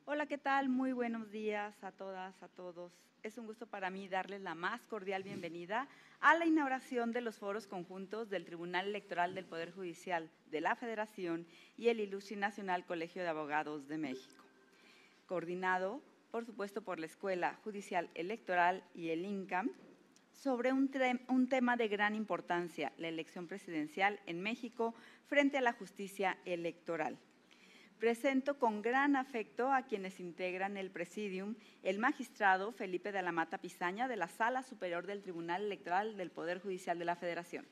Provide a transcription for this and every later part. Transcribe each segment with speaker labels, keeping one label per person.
Speaker 1: Hola, ¿qué tal? Muy buenos días a todas, a todos. Es un gusto para mí darles la más cordial bienvenida a la inauguración de los foros conjuntos del Tribunal Electoral del Poder Judicial de la Federación y el Ilustre Nacional Colegio de Abogados de México, coordinado, por supuesto, por la Escuela Judicial Electoral y el INCAM, sobre un tema de gran importancia, la elección presidencial en México frente a la justicia electoral. Presento con gran afecto a quienes integran el Presidium, el magistrado Felipe de la Mata Pizaña, de la Sala Superior del Tribunal Electoral del Poder Judicial de la Federación.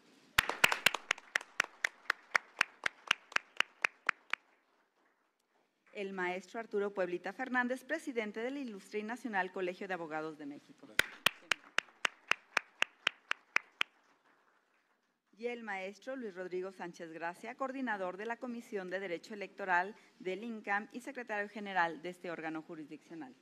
Speaker 1: El maestro Arturo Pueblita Fernández, presidente del Ilustre y Nacional Colegio de Abogados de México. Y el maestro Luis Rodrigo Sánchez Gracia, coordinador de la Comisión de Derecho Electoral del INCAM y secretario general de este órgano jurisdiccional.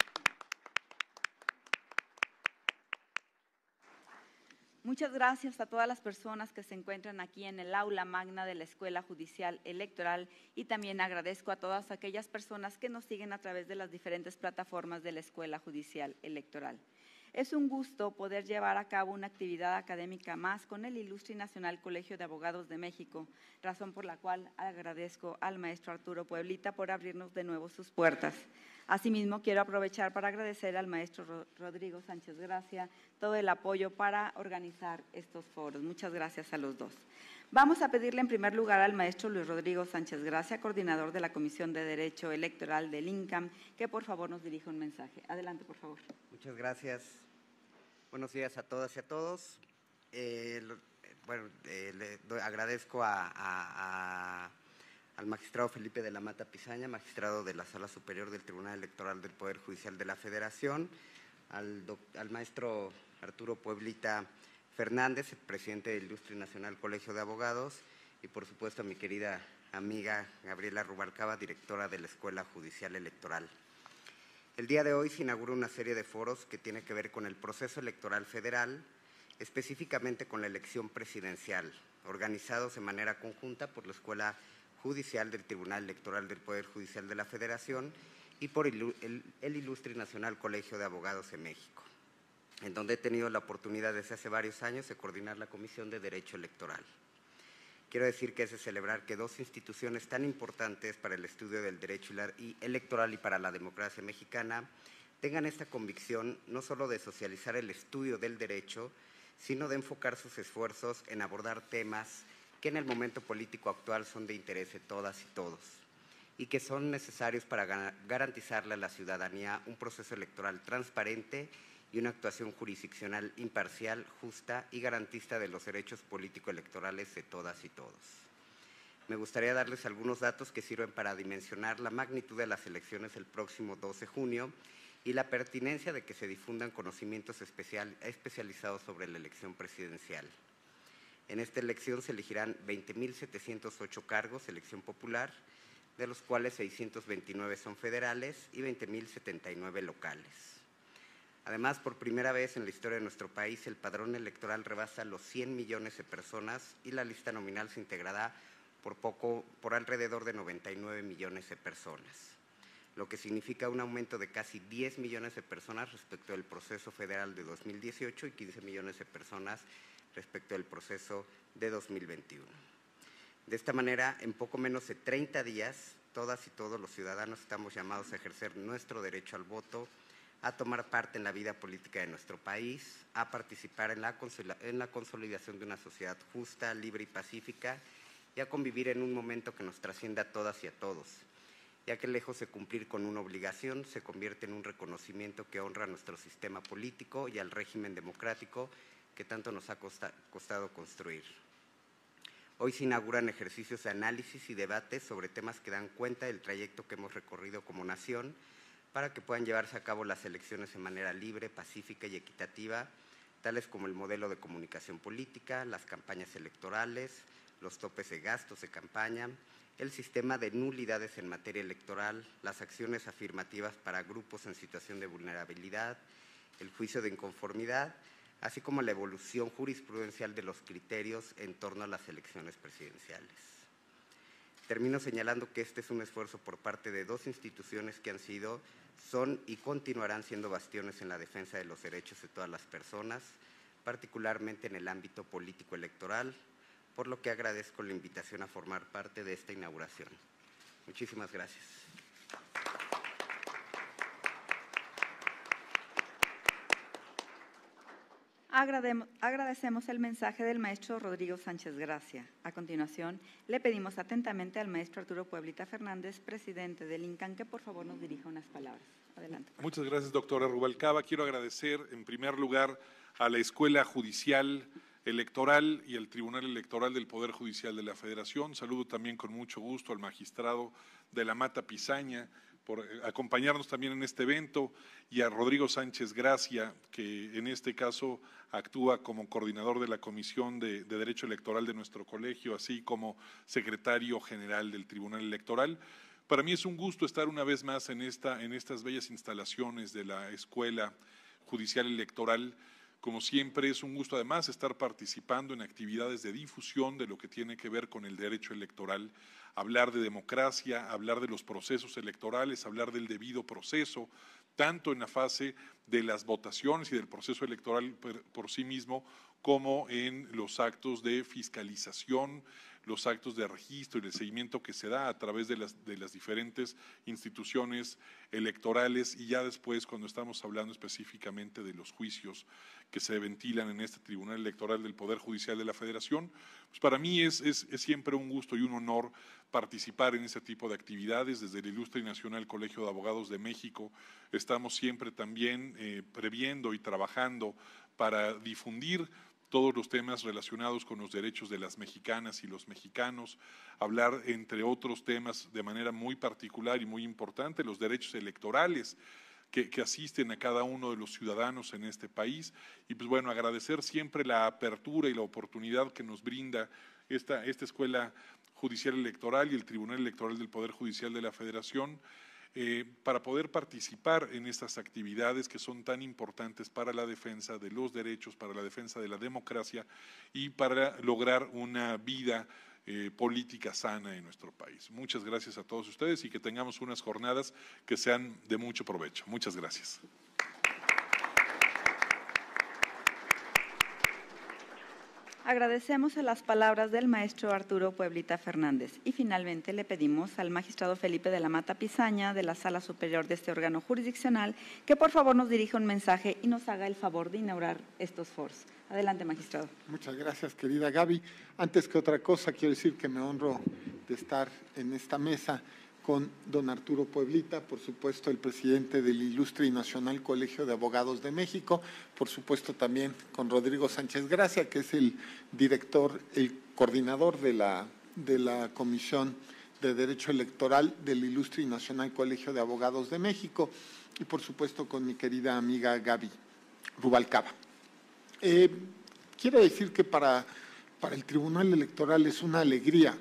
Speaker 1: Muchas gracias a todas las personas que se encuentran aquí en el aula magna de la Escuela Judicial Electoral y también agradezco a todas aquellas personas que nos siguen a través de las diferentes plataformas de la Escuela Judicial Electoral. Es un gusto poder llevar a cabo una actividad académica más con el Ilustre y Nacional Colegio de Abogados de México, razón por la cual agradezco al maestro Arturo Pueblita por abrirnos de nuevo sus puertas. Asimismo, quiero aprovechar para agradecer al maestro Rodrigo Sánchez Gracia todo el apoyo para organizar estos foros. Muchas gracias a los dos. Vamos a pedirle en primer lugar al maestro Luis Rodrigo Sánchez Gracia, coordinador de la Comisión de Derecho Electoral del INCAM, que por favor nos dirija un mensaje. Adelante, por favor.
Speaker 2: Muchas gracias. Buenos días a todas y a todos. Agradezco al magistrado Felipe de la Mata Pizaña, magistrado de la Sala Superior del Tribunal Electoral del Poder Judicial de la Federación, al maestro Arturo Pueblita Fernández, el presidente del Ilustre Nacional Colegio de Abogados, y por supuesto a mi querida amiga Gabriela Rubalcaba, directora de la Escuela Judicial Electoral. El día de hoy se inaugura una serie de foros que tiene que ver con el proceso electoral federal, específicamente con la elección presidencial, organizados de manera conjunta por la Escuela Judicial del Tribunal Electoral del Poder Judicial de la Federación y por el Ilustre Nacional Colegio de Abogados de México, en donde he tenido la oportunidad desde hace varios años de coordinar la Comisión de Derecho Electoral. Quiero decir que es de celebrar que dos instituciones tan importantes para el estudio del derecho electoral y para la democracia mexicana tengan esta convicción no solo de socializar el estudio del derecho, sino de enfocar sus esfuerzos en abordar temas que en el momento político actual son de interés de todas y todos y que son necesarios para garantizarle a la ciudadanía un proceso electoral transparente y una actuación jurisdiccional imparcial, justa y garantista de los derechos político-electorales de todas y todos. Me gustaría darles algunos datos que sirven para dimensionar la magnitud de las elecciones el próximo 12 de junio y la pertinencia de que se difundan conocimientos especializados sobre la elección presidencial. En esta elección se elegirán 20.708 cargos, elección popular, de los cuales 629 son federales y 20.079 locales. Además, por primera vez en la historia de nuestro país, el padrón electoral rebasa los 100 millones de personas y la lista nominal se integrará por alrededor de 99 millones de personas, lo que significa un aumento de casi 10 millones de personas respecto del proceso federal de 2018 y 15 millones de personas respecto del proceso de 2021. De esta manera, en poco menos de 30 días, todas y todos los ciudadanos estamos llamados a ejercer nuestro derecho al voto, a tomar parte en la vida política de nuestro país, a participar en la consolidación de una sociedad justa, libre y pacífica y a convivir en un momento que nos trascienda a todas y a todos, ya que lejos de cumplir con una obligación, se convierte en un reconocimiento que honra a nuestro sistema político y al régimen democrático que tanto nos ha costado construir. Hoy se inauguran ejercicios de análisis y debates sobre temas que dan cuenta del trayecto que hemos recorrido como nación, para que puedan llevarse a cabo las elecciones de manera libre, pacífica y equitativa, tales como el modelo de comunicación política, las campañas electorales, los topes de gastos de campaña, el sistema de nulidades en materia electoral, las acciones afirmativas para grupos en situación de vulnerabilidad, el juicio de inconformidad, así como la evolución jurisprudencial de los criterios en torno a las elecciones presidenciales. Termino señalando que este es un esfuerzo por parte de dos instituciones que han sido, son y continuarán siendo bastiones en la defensa de los derechos de todas las personas, particularmente en el ámbito político electoral, por lo que agradezco la invitación a formar parte de esta inauguración. Muchísimas gracias.
Speaker 1: Agradecemos el mensaje del maestro Rodrigo Sánchez Gracia. A continuación, le pedimos atentamente al maestro Arturo Pueblita Fernández, presidente del INCAN, que por favor nos dirija unas palabras. Adelante.
Speaker 3: Muchas gracias, doctora Rubalcaba. Quiero agradecer, en primer lugar, a la Escuela Judicial Electoral y al Tribunal Electoral del Poder Judicial de la Federación. Saludo también con mucho gusto al magistrado de la Mata Pisaña por acompañarnos también en este evento, y a Rodrigo Sánchez Gracia, que en este caso actúa como coordinador de la Comisión de Derecho Electoral de nuestro colegio, así como secretario general del Tribunal Electoral. Para mí es un gusto estar una vez más en estas bellas instalaciones de la Escuela Judicial Electoral. Como siempre, es un gusto además estar participando en actividades de difusión de lo que tiene que ver con el derecho electoral, hablar de democracia, hablar de los procesos electorales, hablar del debido proceso, tanto en la fase de las votaciones y del proceso electoral por sí mismo, como en los actos de fiscalización, los actos de registro y de seguimiento que se da a través de las diferentes instituciones electorales, y ya después cuando estamos hablando específicamente de los juicios que se ventilan en este Tribunal Electoral del Poder Judicial de la Federación, pues para mí es siempre un gusto y un honor participar en este tipo de actividades. Desde el Ilustre y Nacional Colegio de Abogados de México estamos siempre también previendo y trabajando para difundir todos los temas relacionados con los derechos de las mexicanas y los mexicanos, hablar, entre otros temas, de manera muy particular y muy importante, los derechos electorales que asisten a cada uno de los ciudadanos en este país. Y pues bueno, agradecer siempre la apertura y la oportunidad que nos brinda esta Escuela Judicial Electoral y el Tribunal Electoral del Poder Judicial de la Federación, para poder participar en estas actividades que son tan importantes para la defensa de los derechos, para la defensa de la democracia y para lograr una vida política sana en nuestro país. Muchas gracias a todos ustedes y que tengamos unas jornadas que sean de mucho provecho. Muchas gracias.
Speaker 1: Agradecemos las palabras del maestro Arturo Pueblita Fernández y finalmente le pedimos al magistrado Felipe de la Mata Pisaña, de la Sala Superior de este órgano jurisdiccional, que por favor nos dirija un mensaje y nos haga el favor de inaugurar estos foros. Adelante, magistrado.
Speaker 4: Muchas gracias, querida Gaby. Antes que otra cosa, quiero decir que me honro de estar en esta mesa con don Arturo Pueblita, por supuesto el presidente del Ilustre y Nacional Colegio de Abogados de México, por supuesto también con Rodrigo Sánchez Gracia, que es el director, el coordinador de la Comisión de Derecho Electoral del Ilustre y Nacional Colegio de Abogados de México, y por supuesto con mi querida amiga Gaby Rubalcaba. Quiero decir que para el Tribunal Electoral es una alegría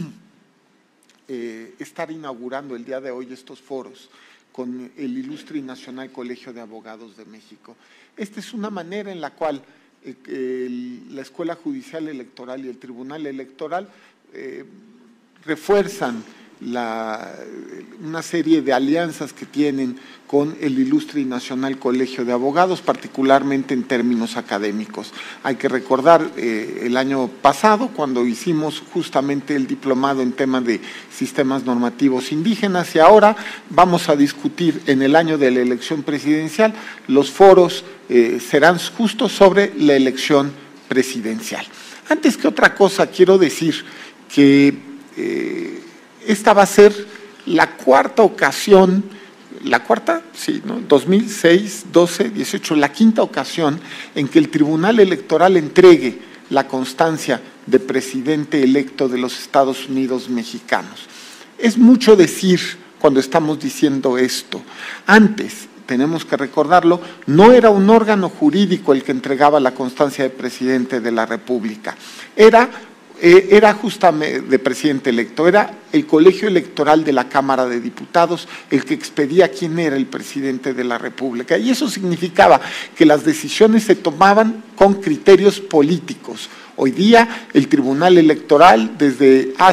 Speaker 4: estar inaugurando el día de hoy estos foros con el Ilustre y Nacional Colegio de Abogados de México. Esta es una manera en la cual la Escuela Judicial Electoral y el Tribunal Electoral refuerzan una serie de alianzas que tienen con el Ilustre y Nacional Colegio de Abogados, particularmente en términos académicos. Hay que recordar el año pasado, cuando hicimos justamente el diplomado en tema de sistemas normativos indígenas, y ahora vamos a discutir en el año de la elección presidencial, los foros serán justos sobre la elección presidencial. Antes que otra cosa, quiero decir que esta va a ser la cuarta ocasión, la cuarta, sí, ¿no? 2006, 12, 18, la quinta ocasión en que el Tribunal Electoral entregue la constancia de presidente electo de los Estados Unidos mexicanos. Es mucho decir cuando estamos diciendo esto. Antes, tenemos que recordarlo, no era un órgano jurídico el que entregaba la constancia de presidente de la República, era justamente de presidente electo, era el colegio electoral de la Cámara de Diputados el que expedía quién era el presidente de la República, y eso significaba que las decisiones se tomaban con criterios políticos. Hoy día el Tribunal Electoral, desde hace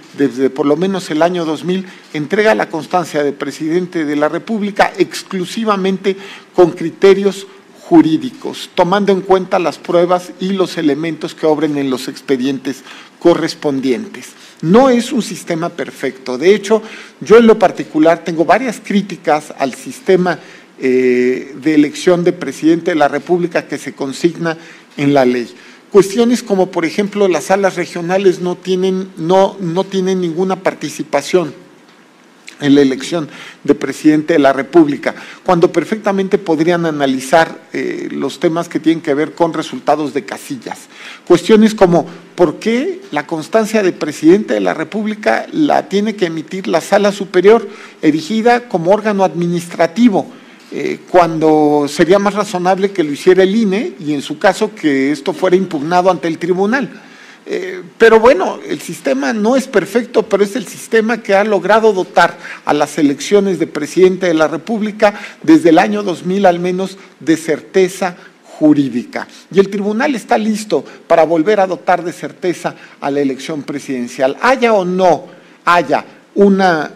Speaker 4: desde por lo menos el año 2000, entrega la constancia de presidente de la República exclusivamente con criterios jurídicos, tomando en cuenta las pruebas y los elementos que obren en los expedientes correspondientes. No es un sistema perfecto. De hecho, yo en lo particular tengo varias críticas al sistema de elección de presidente de la República que se consigna en la ley. Cuestiones como, por ejemplo, las salas regionales no tienen ninguna participación en la elección de presidente de la República, cuando perfectamente podrían analizar los temas que tienen que ver con resultados de casillas. Cuestiones como, ¿por qué la constancia de presidente de la República la tiene que emitir la Sala Superior, erigida como órgano administrativo? Cuando sería más razonable que lo hiciera el INE y en su caso que esto fuera impugnado ante el tribunal. Pero bueno, el sistema no es perfecto, pero es el sistema que ha logrado dotar a las elecciones de presidente de la República desde el año 2000 al menos de certeza jurídica. Y el tribunal está listo para volver a dotar de certeza a la elección presidencial. Haya o no haya una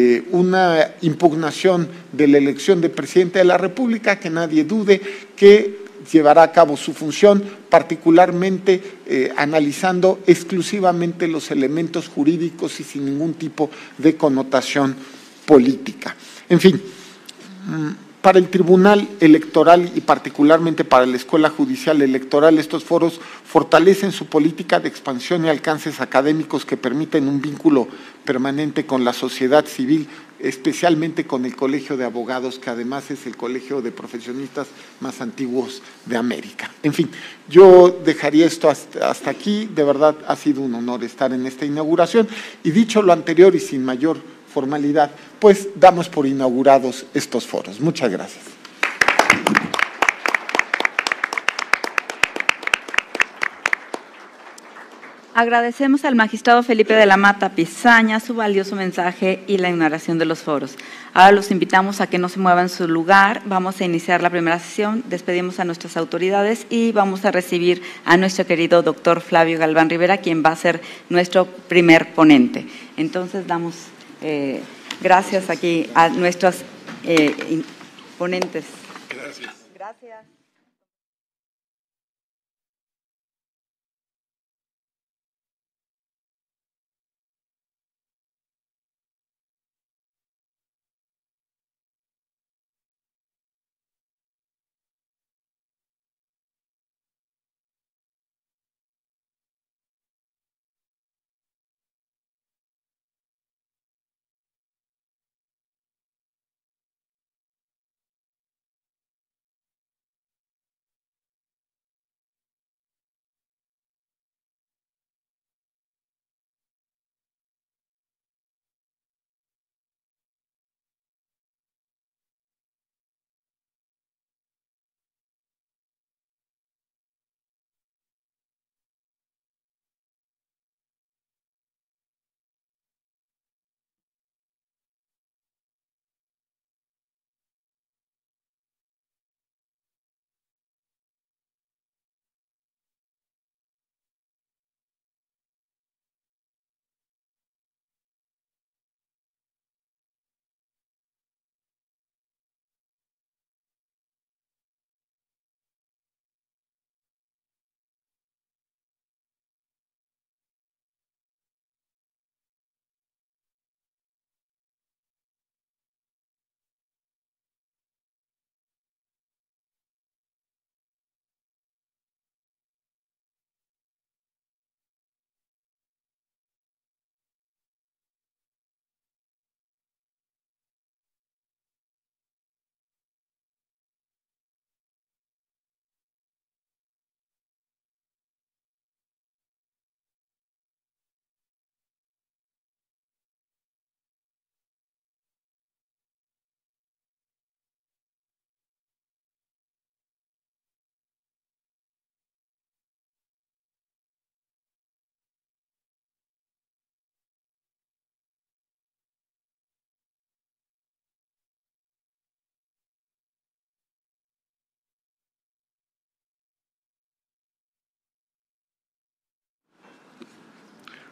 Speaker 4: impugnación de la elección de presidente de la República, que nadie dude que llevará a cabo su función, particularmente analizando exclusivamente los elementos jurídicos y sin ningún tipo de connotación política. En fin, para el Tribunal Electoral y particularmente para la Escuela Judicial Electoral, estos foros fortalecen su política de expansión y alcances académicos que permiten un vínculo permanente con la sociedad civil, especialmente con el Colegio de Abogados, que además es el colegio de profesionistas más antiguos de América. En fin, yo dejaría esto hasta aquí. De verdad ha sido un honor estar en esta inauguración y dicho lo anterior y sin mayor formalidad, pues damos por inaugurados estos foros. Muchas gracias.
Speaker 1: Agradecemos al magistrado Felipe de la Mata Pisaña su valioso mensaje y la inauguración de los foros. Ahora los invitamos a que no se muevan en su lugar. Vamos a iniciar la primera sesión, despedimos a nuestras autoridades y vamos a recibir a nuestro querido doctor Flavio Galván Rivera, quien va a ser nuestro primer ponente. Entonces damos gracias aquí a nuestros ponentes.
Speaker 3: Gracias.
Speaker 1: Gracias.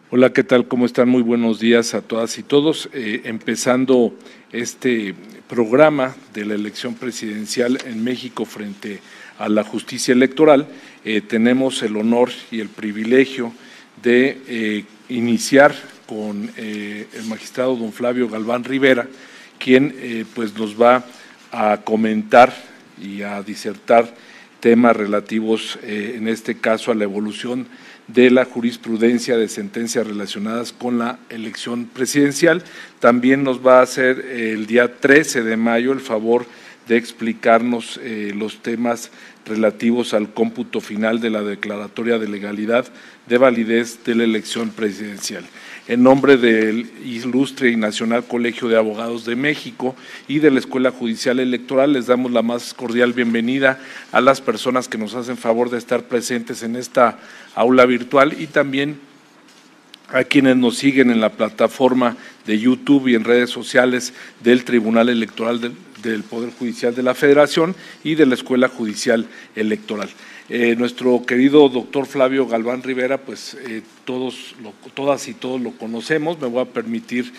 Speaker 5: Hola, ¿qué tal? ¿Cómo están? Muy buenos días a todas y todos. Empezando este programa de la elección presidencial en México frente a la justicia electoral, tenemos el honor y el privilegio de iniciar con el magistrado don Flavio Galván Rivera, quien pues nos va a comentar y a disertar temas relativos, en este caso, a la evolución de la jurisprudencia de sentencias relacionadas con la elección presidencial. También nos va a hacer el día 13 de mayo el favor de explicarnos los temas relativos al cómputo final de la declaratoria de legalidad de validez de la elección presidencial. En nombre del Ilustre y Nacional Colegio de Abogados de México y de la Escuela Judicial Electoral, les damos la más cordial bienvenida a las personas que nos hacen favor de estar presentes en esta aula virtual y también a quienes nos siguen en la plataforma de YouTube y en redes sociales del Tribunal Electoral del Poder Judicial de la Federación y de la Escuela Judicial Electoral. Nuestro querido doctor Flavio Galván Rivera, pues todas y todos lo conocemos. Me voy a permitir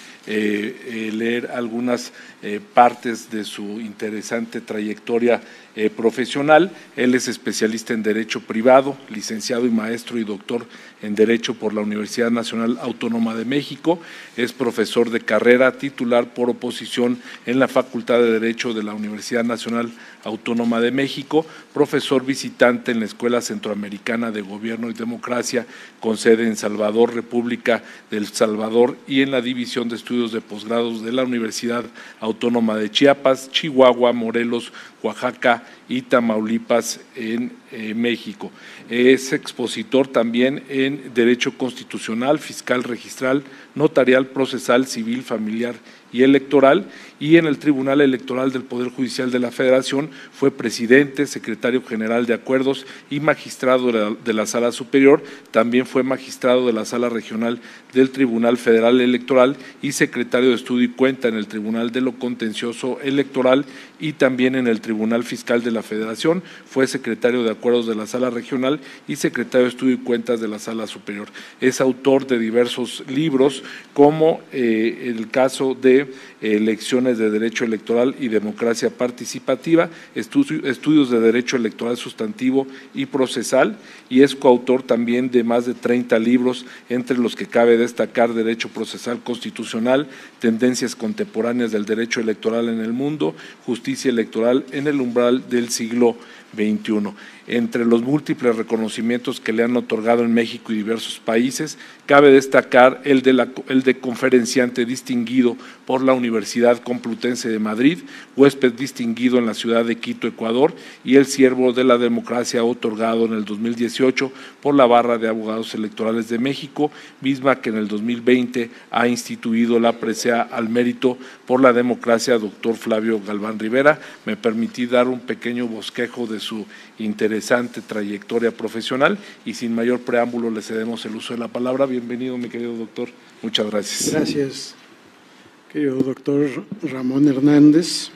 Speaker 5: leer algunas partes de su interesante trayectoria profesional. Él es especialista en Derecho Privado, licenciado y maestro y doctor en Derecho por la Universidad Nacional Autónoma de México. Es profesor de carrera titular por oposición en la Facultad de Derecho de la Universidad Nacional Autónoma de México, profesor visitante en la Escuela Centroamericana de Gobierno y Democracia, con sede en Salvador, República del Salvador, y en la División de Estudios de Posgrados de la Universidad Autónoma de Chiapas, Chihuahua, Morelos, Oaxaca y Tamaulipas en México. Es expositor también en Derecho Constitucional, Fiscal Registral, Notarial, Procesal, Civil, Familiar y Electoral, y en el Tribunal Electoral del Poder Judicial de la Federación fue presidente, secretario general de acuerdos y magistrado de la Sala Superior. También fue magistrado de la Sala Regional del Tribunal Federal Electoral y secretario de Estudio y Cuenta en el Tribunal de lo Contencioso Electoral y también en el Tribunal Fiscal de la Federación. Fue secretario de acuerdos de la Sala Regional y secretario de Estudio y Cuentas de la Sala Superior. Es autor de diversos libros, como el caso de Lecciones de Derecho Electoral y Democracia Participativa, Estudios de Derecho Electoral Sustantivo y Procesal, y es coautor también de más de 30 libros, entre los que cabe destacar Derecho Procesal Constitucional, Tendencias Contemporáneas del Derecho Electoral en el Mundo, Justicia Electoral en el Umbral del Siglo XXI. Entre los múltiples reconocimientos que le han otorgado en México y diversos países, cabe destacar el de conferenciante distinguido por la Universidad Complutense de Madrid, huésped distinguido en la ciudad de Quito, Ecuador, y el Siervo de la Democracia otorgado en el 2018 por la Barra de Abogados Electorales de México, misma que en el 2020 ha instituido la presea al mérito por la democracia doctor Flavio Galván Rivera. Me permití dar un pequeño bosquejo de su interesante trayectoria profesional y sin mayor preámbulo le cedemos el uso de la palabra. Bienvenido, mi querido doctor. Muchas gracias.
Speaker 6: Gracias, querido doctor Ramón Hernández.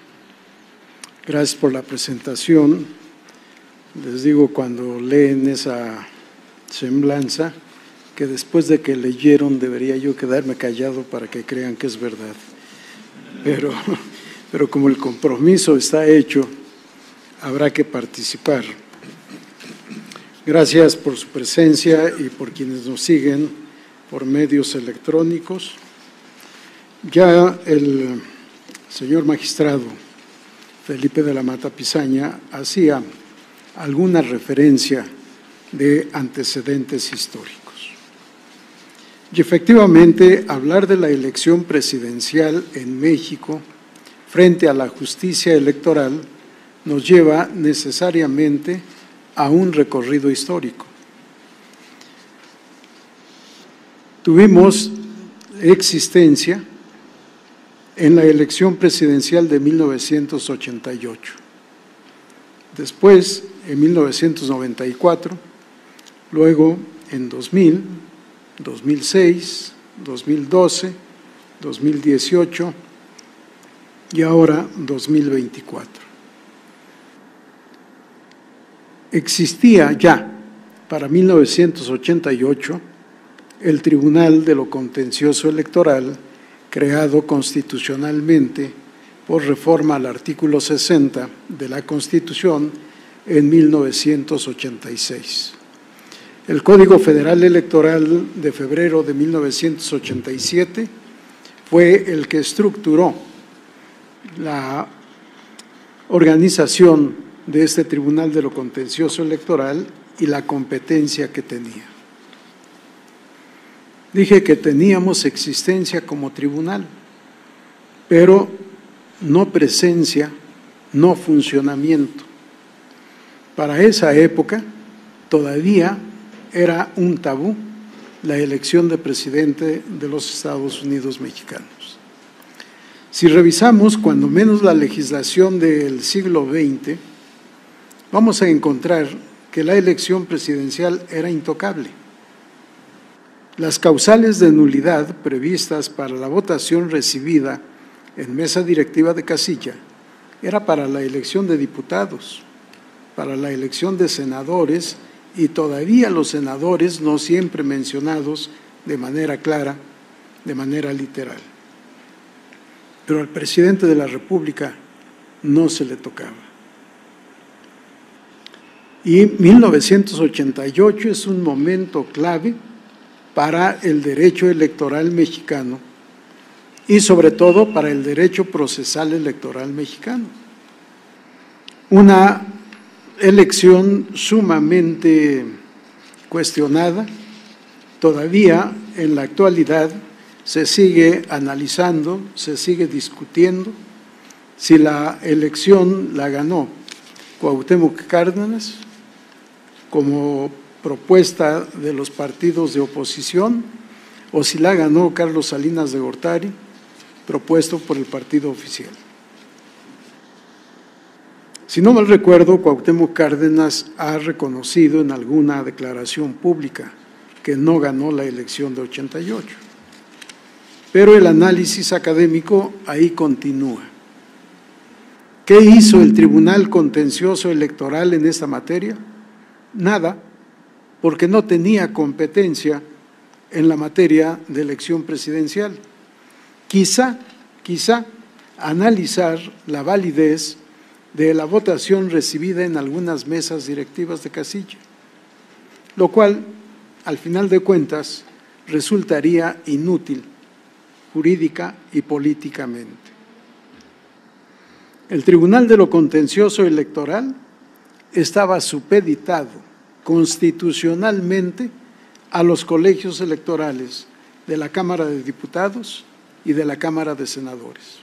Speaker 6: Gracias por la presentación. Les digo, cuando leen esa semblanza, que después de que leyeron debería yo quedarme callado para que crean que es verdad. Pero como el compromiso está hecho, habrá que participar. Gracias por su presencia y por quienes nos siguen por medios electrónicos. Ya el señor magistrado Felipe de la Mata Pisaña hacía alguna referencia de antecedentes históricos. Y efectivamente, hablar de la elección presidencial en México frente a la justicia electoral nos lleva necesariamente a un recorrido histórico. Tuvimos existencia en la elección presidencial de 1988, después en 1994, luego en 2000, 2006, 2012, 2018 y ahora 2024. Existía ya para 1988 el Tribunal de lo Contencioso Electoral, creado constitucionalmente por reforma al artículo 60 de la Constitución en 1986. El Código Federal Electoral de febrero de 1987 fue el que estructuró la organización de este Tribunal de lo Contencioso Electoral y la competencia que tenía. Dije que teníamos existencia como tribunal, pero no presencia, no funcionamiento. Para esa época todavía era un tabú la elección de presidente de los Estados Unidos mexicanos. Si revisamos cuando menos la legislación del siglo XX, vamos a encontrar que la elección presidencial era intocable. Las causales de nulidad previstas para la votación recibida en mesa directiva de casilla era para la elección de diputados, para la elección de senadores y todavía los senadores no siempre mencionados de manera clara, de manera literal. Pero al presidente de la República no se le tocaba. Y 1988 es un momento clave para el derecho electoral mexicano y sobre todo para el derecho procesal electoral mexicano. Una elección sumamente cuestionada, todavía en la actualidad se sigue analizando, se sigue discutiendo si la elección la ganó Cuauhtémoc Cárdenas como propuesta de los partidos de oposición o si la ganó Carlos Salinas de Gortari, propuesto por el partido oficial. Si no mal recuerdo, Cuauhtémoc Cárdenas ha reconocido en alguna declaración pública que no ganó la elección de 88. Pero el análisis académico ahí continúa. ¿Qué hizo el Tribunal Contencioso Electoral en esta materia? Nada, porque no tenía competencia en la materia de elección presidencial. Quizá analizar la validez de la votación recibida en algunas mesas directivas de casilla, lo cual, al final de cuentas, resultaría inútil jurídica y políticamente. El Tribunal de lo Contencioso Electoral estaba supeditado constitucionalmente a los colegios electorales de la Cámara de Diputados y de la Cámara de Senadores.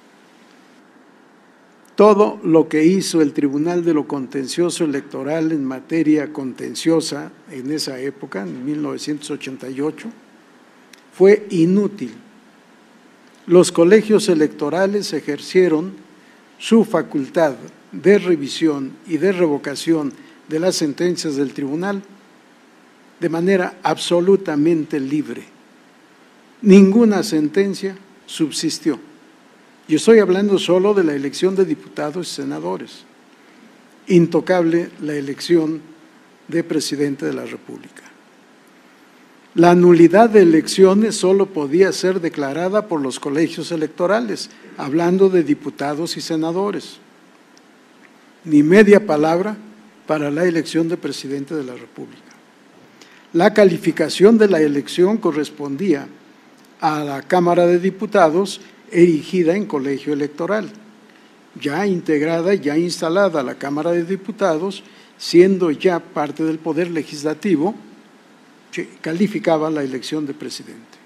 Speaker 6: Todo lo que hizo el Tribunal de lo Contencioso Electoral en materia contenciosa en esa época, en 1988, fue inútil. Los colegios electorales ejercieron su facultad de revisión y de revocación de las sentencias del tribunal de manera absolutamente libre. Ninguna sentencia subsistió. Yo estoy hablando solo de la elección de diputados y senadores. Intocable la elección de presidente de la República. La nulidad de elecciones solo podía ser declarada por los colegios electorales, hablando de diputados y senadores. Ni media palabra para la elección de presidente de la República. La calificación de la elección correspondía a la Cámara de Diputados erigida en colegio electoral, ya integrada, ya instalada la Cámara de Diputados, siendo ya parte del Poder Legislativo, que calificaba la elección de presidente.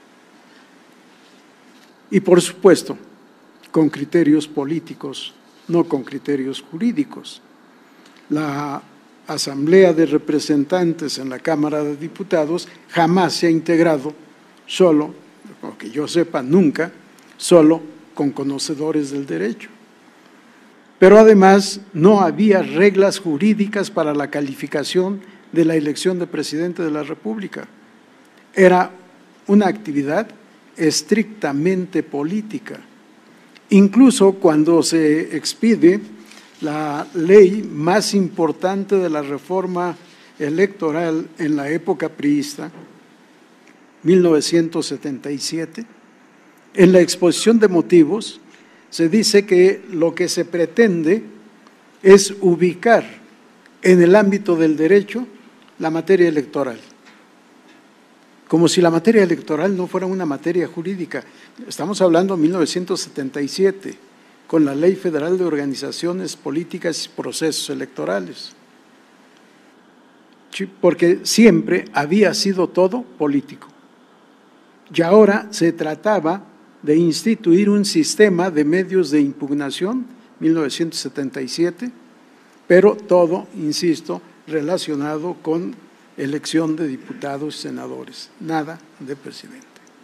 Speaker 6: Y por supuesto, con criterios políticos, no con criterios jurídicos. La Asamblea de Representantes en la Cámara de Diputados jamás se ha integrado solo, o que yo sepa nunca, solo con conocedores del derecho. Pero además no había reglas jurídicas para la calificación de la elección de presidente de la República. Era una actividad estrictamente política. Incluso cuando se expide la ley más importante de la reforma electoral en la época priista, 1977, en la exposición de motivos se dice que lo que se pretende es ubicar en el ámbito del derecho la materia electoral, como si la materia electoral no fuera una materia jurídica. Estamos hablando de 1977, con la Ley Federal de Organizaciones Políticas y Procesos Electorales, porque siempre había sido todo político. Y ahora se trataba de instituir un sistema de medios de impugnación, 1977, pero todo, insisto, relacionado con elección de diputados y senadores, nada de presidente.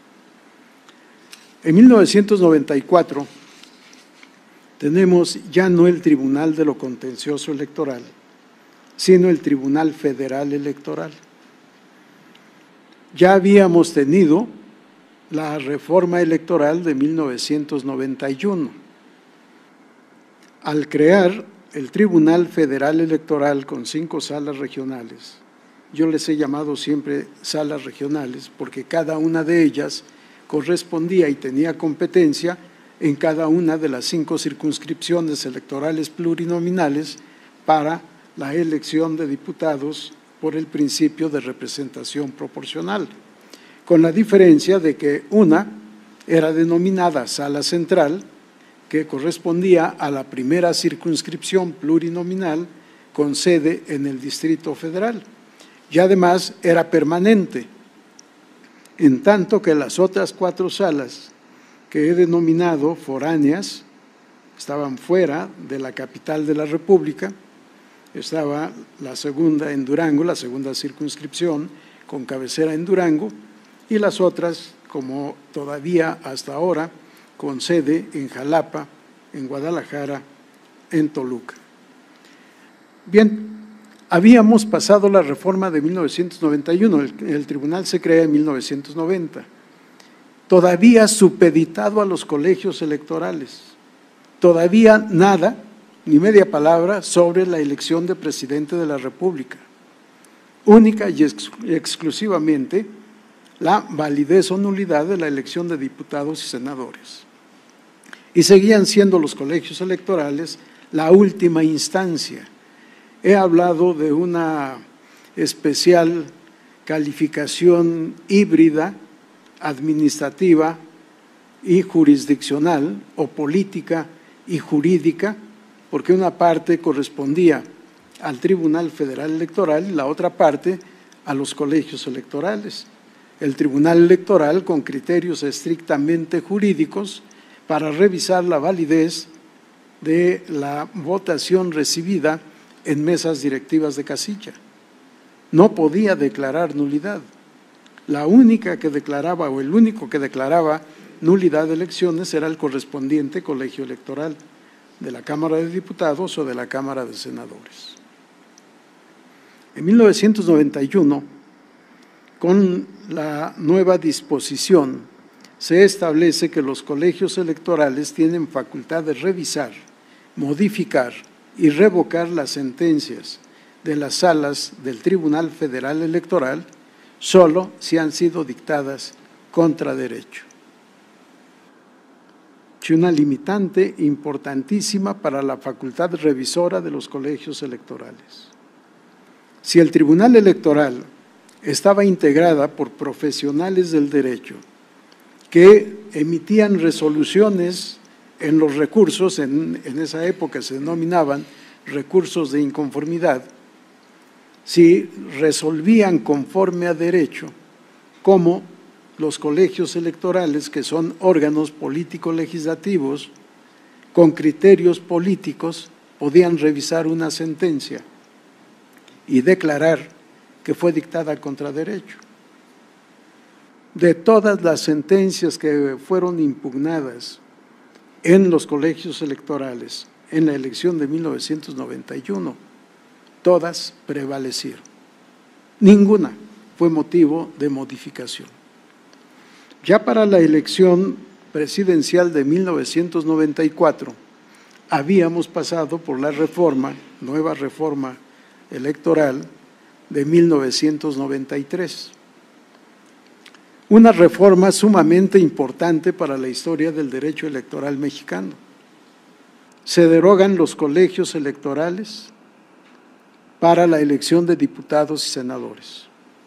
Speaker 6: En 1994 tenemos ya no el Tribunal de lo Contencioso Electoral, sino el Tribunal Federal Electoral. Ya habíamos tenido la reforma electoral de 1991. Al crear el Tribunal Federal Electoral con 5 salas regionales, yo les he llamado siempre salas regionales porque cada una de ellas correspondía y tenía competencia en cada una de las 5 circunscripciones electorales plurinominales para la elección de diputados por el principio de representación proporcional, con la diferencia de que una era denominada Sala Central, que correspondía a la primera circunscripción plurinominal con sede en el Distrito Federal, y además era permanente, en tanto que las otras 4 salas que he denominado foráneas estaban fuera de la capital de la República. Estaba la segunda en Durango, la segunda circunscripción, con cabecera en Durango, y las otras, como todavía hasta ahora, con sede en Jalapa, en Guadalajara, en Toluca. Bien, habíamos pasado la reforma de 1991, el tribunal se crea en 1990, todavía supeditado a los colegios electorales, todavía nada, ni media palabra sobre la elección de presidente de la República, única y exclusivamente la validez o nulidad de la elección de diputados y senadores. Y seguían siendo los colegios electorales la última instancia. He hablado de una especial calificación híbrida, administrativa y jurisdiccional, o política y jurídica, porque una parte correspondía al Tribunal Federal Electoral y la otra parte a los colegios electorales. El Tribunal Electoral con criterios estrictamente jurídicos para revisar la validez de la votación recibida en mesas directivas de casilla. No podía declarar nulidad. La única que declaraba o el único que declaraba nulidad de elecciones era el correspondiente colegio electoral de la Cámara de Diputados o de la Cámara de Senadores. En 1991, con la nueva disposición, se establece que los colegios electorales tienen facultad de revisar, modificar y revocar las sentencias de las salas del Tribunal Federal Electoral solo si han sido dictadas contra derecho. Es una limitante importantísima para la facultad revisora de los colegios electorales. Si el Tribunal Electoral estaba integrada por profesionales del derecho que emitían resoluciones en los recursos, en esa época se denominaban recursos de inconformidad, si resolvían conforme a derecho, como los colegios electorales, que son órganos político-legislativos con criterios políticos, podían revisar una sentencia y declarar que fue dictada contra derecho. De todas las sentencias que fueron impugnadas en los colegios electorales en la elección de 1991, todas prevalecieron. Ninguna fue motivo de modificación. Ya para la elección presidencial de 1994, habíamos pasado por la reforma, nueva reforma electoral de 1993. una reforma sumamente importante para la historia del derecho electoral mexicano. Se derogan los colegios electorales para la elección de diputados y senadores.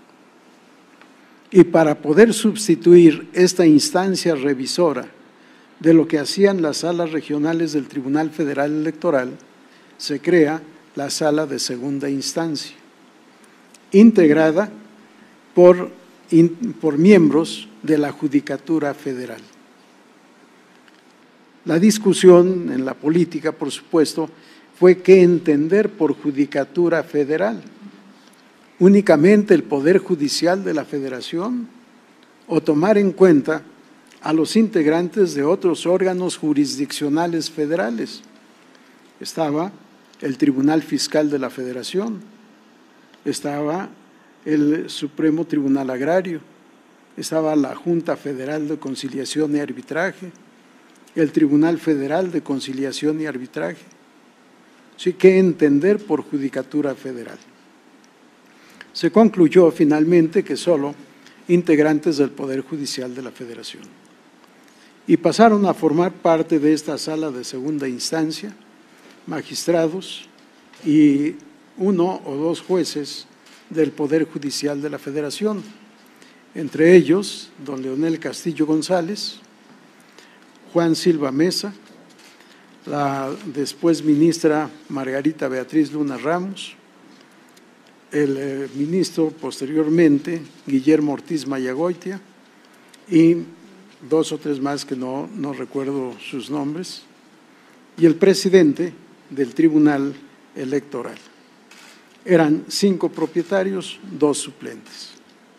Speaker 6: Y para poder sustituir esta instancia revisora de lo que hacían las salas regionales del Tribunal Federal Electoral, se crea la Sala de Segunda Instancia, integrada por miembros de la Judicatura Federal. La discusión en la política, por supuesto, fue qué entender por Judicatura Federal. ¿Únicamente el Poder Judicial de la Federación o tomar en cuenta a los integrantes de otros órganos jurisdiccionales federales? Estaba el Tribunal Fiscal de la Federación, estaba el Supremo Tribunal Agrario, estaba la Junta Federal de Conciliación y Arbitraje, el Tribunal Federal de Conciliación y Arbitraje. Sí, ¿qué entender por Judicatura Federal? Se concluyó finalmente que solo integrantes del Poder Judicial de la Federación. Y pasaron a formar parte de esta sala de segunda instancia magistrados y 1 o 2 jueces del Poder Judicial de la Federación, entre ellos don Leonel Castillo González, Juan Silva Mesa, la después ministra Margarita Beatriz Luna Ramos, el ministro posteriormente Guillermo Ortiz Mayagoitia y 2 o 3 más que no recuerdo sus nombres, y el presidente del Tribunal Electoral. Eran 5 propietarios, 2 suplentes.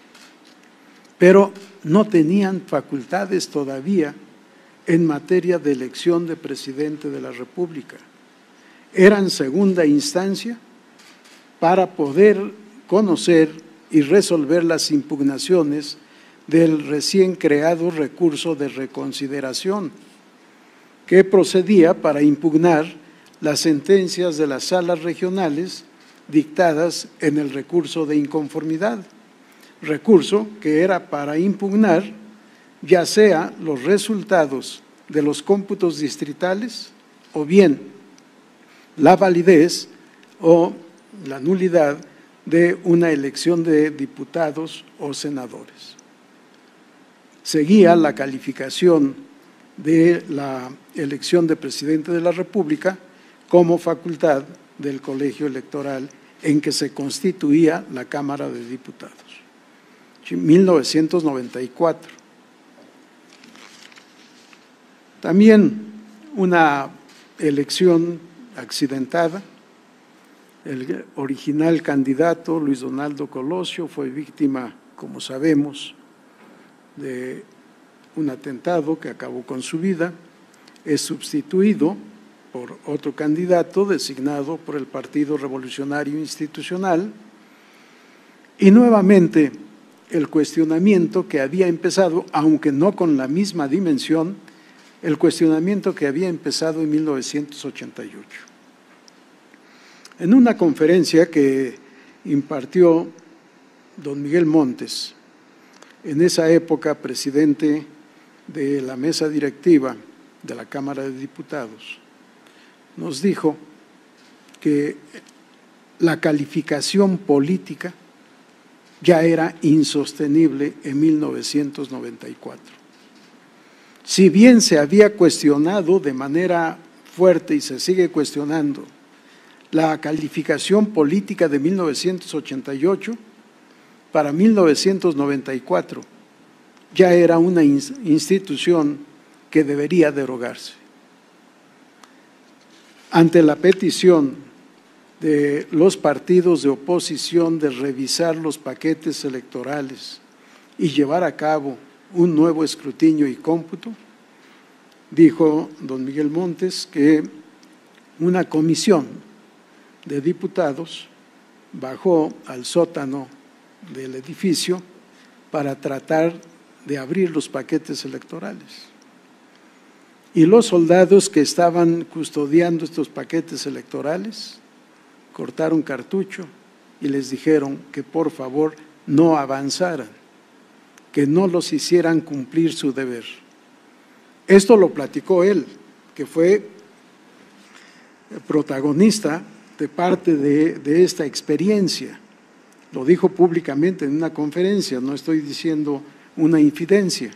Speaker 6: Pero no tenían facultades todavía en materia de elección de presidente de la República. Eran segunda instancia para poder conocer y resolver las impugnaciones del recién creado recurso de reconsideración, que procedía para impugnar las sentencias de las salas regionales dictadas en el recurso de inconformidad, recurso que era para impugnar ya sea los resultados de los cómputos distritales o bien la validez o la nulidad de una elección de diputados o senadores. Seguía la calificación de la elección de presidente de la República como facultad del colegio electoral en que se constituía la Cámara de Diputados. 1994. También una elección accidentada. El original candidato, Luis Donaldo Colosio, fue víctima, como sabemos, de un atentado que acabó con su vida. Es sustituido por otro candidato designado por el Partido Revolucionario Institucional y nuevamente el cuestionamiento que había empezado, aunque no con la misma dimensión, el cuestionamiento que había empezado en 1988. En una conferencia que impartió don Miguel Montes, en esa época presidente de la mesa directiva de la Cámara de Diputados, nos dijo que la calificación política ya era insostenible en 1994. Si bien se había cuestionado de manera fuerte y se sigue cuestionando la calificación política de 1988, para 1994 ya era una institución que debería derogarse. Ante la petición de los partidos de oposición de revisar los paquetes electorales y llevar a cabo un nuevo escrutinio y cómputo, dijo don Miguel Montes que una comisión de diputados bajó al sótano del edificio para tratar de abrir los paquetes electorales. Y los soldados que estaban custodiando estos paquetes electorales cortaron cartucho y les dijeron que por favor no avanzaran, que no los hicieran cumplir su deber. Esto lo platicó él, que fue protagonista de parte de esta experiencia. Lo dijo públicamente en una conferencia, no estoy diciendo una infidencia.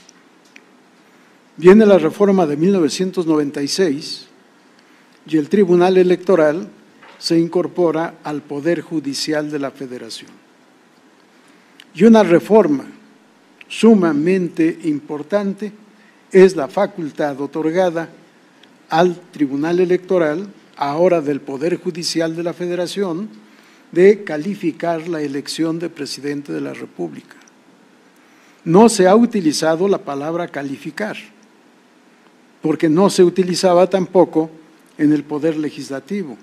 Speaker 6: Viene la reforma de 1996 y el Tribunal Electoral se incorpora al Poder Judicial de la Federación. Y una reforma sumamente importante es la facultad otorgada al Tribunal Electoral, ahora del Poder Judicial de la Federación, de calificar la elección de presidente de la República. No se ha utilizado la palabra calificar, porque no se utilizaba tampoco en el Poder Legislativo.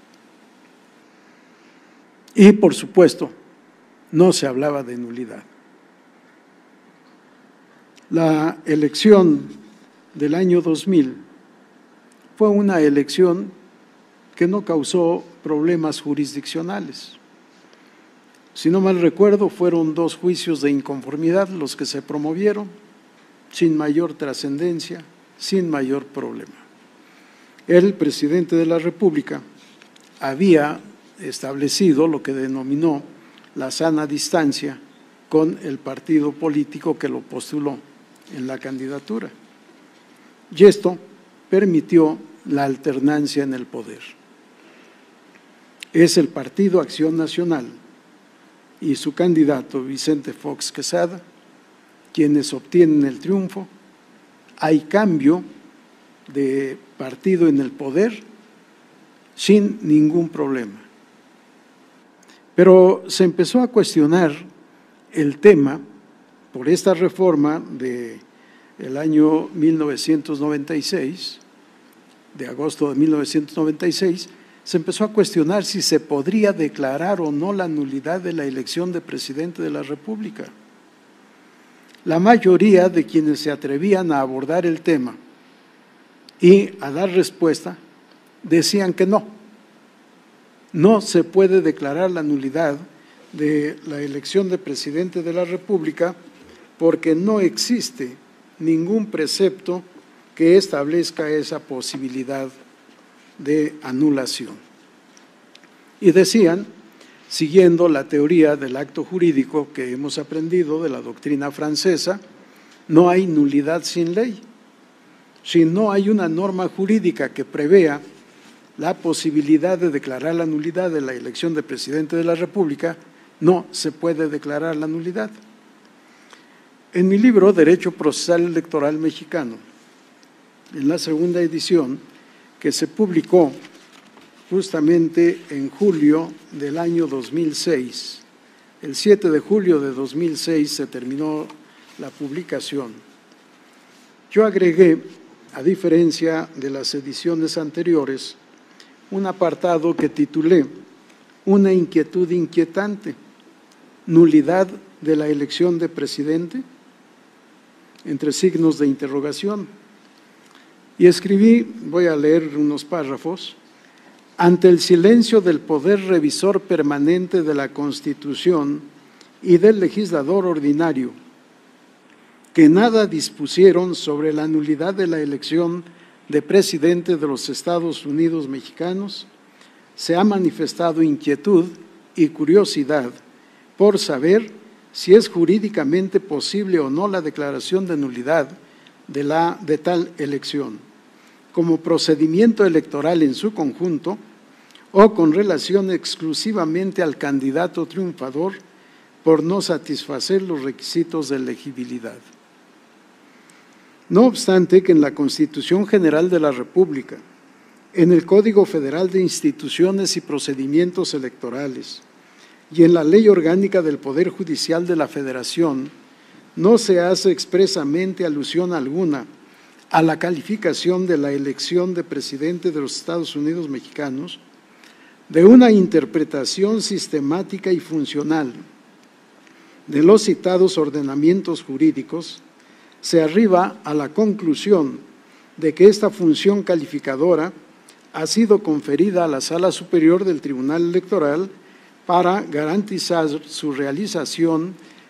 Speaker 6: Y, por supuesto, no se hablaba de nulidad. La elección del año 2000 fue una elección que no causó problemas jurisdiccionales. Si no mal recuerdo, fueron 2 juicios de inconformidad los que se promovieron, sin mayor trascendencia, sin mayor problema. El presidente de la República había establecido lo que denominó la sana distancia con el partido político que lo postuló en la candidatura. Y esto permitió la alternancia en el poder. Es el Partido Acción Nacional y su candidato Vicente Fox Quesada quienes obtienen el triunfo. Hay cambio de partido en el poder sin ningún problema. Pero se empezó a cuestionar el tema por esta reforma del año 1996, de agosto de 1996, se empezó a cuestionar si se podría declarar o no la nulidad de la elección de presidente de la República. La mayoría de quienes se atrevían a abordar el tema y a dar respuesta decían que no se puede declarar la nulidad de la elección de presidente de la República porque no existe ningún precepto que establezca esa posibilidad de anulación. Y decían, siguiendo la teoría del acto jurídico que hemos aprendido de la doctrina francesa, no hay nulidad sin ley. Si no hay una norma jurídica que prevea la posibilidad de declarar la nulidad de la elección de presidente de la República, no se puede declarar la nulidad. En mi libro Derecho Procesal Electoral Mexicano, en la segunda edición, que se publicó justamente en julio del año 2006, el 7 de julio de 2006 se terminó la publicación. Yo agregué, a diferencia de las ediciones anteriores, un apartado que titulé Una inquietud inquietante, nulidad de la elección de presidente, entre signos de interrogación. Y escribí, voy a leer unos párrafos, ante el silencio del poder revisor permanente de la Constitución y del legislador ordinario, que nada dispusieron sobre la nulidad de la elección de presidente de los Estados Unidos mexicanos, se ha manifestado inquietud y curiosidad por saber si es jurídicamente posible o no la declaración de nulidad de tal elección, como procedimiento electoral en su conjunto o con relación exclusivamente al candidato triunfador por no satisfacer los requisitos de elegibilidad. No obstante que en la Constitución General de la República, en el Código Federal de Instituciones y Procedimientos Electorales y en la Ley Orgánica del Poder Judicial de la Federación, no se hace expresamente alusión alguna a la calificación de la elección de presidente de los Estados Unidos mexicanos, de una interpretación sistemática y funcional de los citados ordenamientos jurídicos, se arriba a la conclusión de que esta función calificadora ha sido conferida a la Sala Superior del Tribunal Electoral para garantizar su realización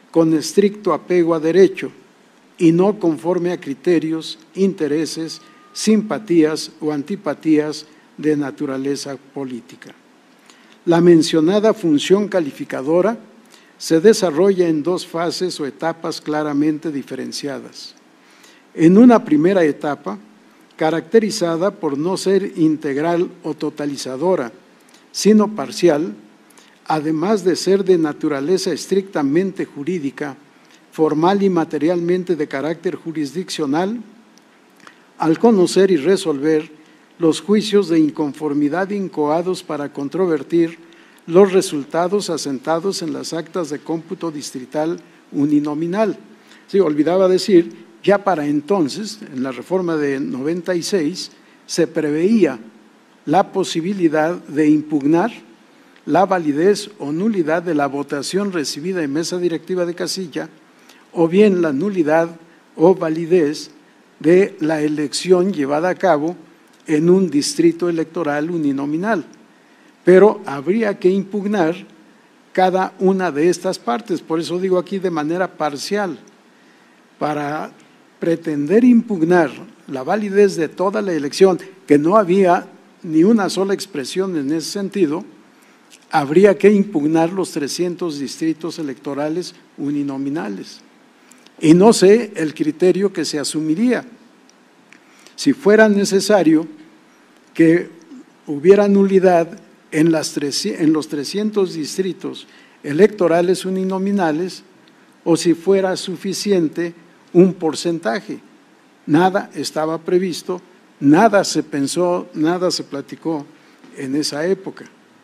Speaker 6: con estricto apego a derecho y no conforme a criterios, intereses, simpatías o antipatías de naturaleza política. La mencionada función calificadora se desarrolla en dos fases o etapas claramente diferenciadas. En una primera etapa, caracterizada por no ser integral o totalizadora, sino parcial, además de ser de naturaleza estrictamente jurídica, formal y materialmente de carácter jurisdiccional, al conocer y resolver los juicios de inconformidad incoados para controvertir los resultados asentados en las actas de cómputo distrital uninominal. Sí, olvidaba decir, ya para entonces, en la reforma de 96, se preveía la posibilidad de impugnar la validez o nulidad de la votación recibida en mesa directiva de casilla, o bien la nulidad o validez de la elección llevada a cabo en un distrito electoral uninominal. Pero habría que impugnar cada una de estas partes, por eso digo aquí de manera parcial. Para pretender impugnar la validez de toda la elección, que no había ni una sola expresión en ese sentido, habría que impugnar los 300 distritos electorales uninominales. Y no sé el criterio que se asumiría. Si fuera necesario que hubiera nulidad en los 300 distritos electorales uninominales, o si fuera suficiente un porcentaje. Nada estaba previsto, nada se pensó, nada se platicó en esa época.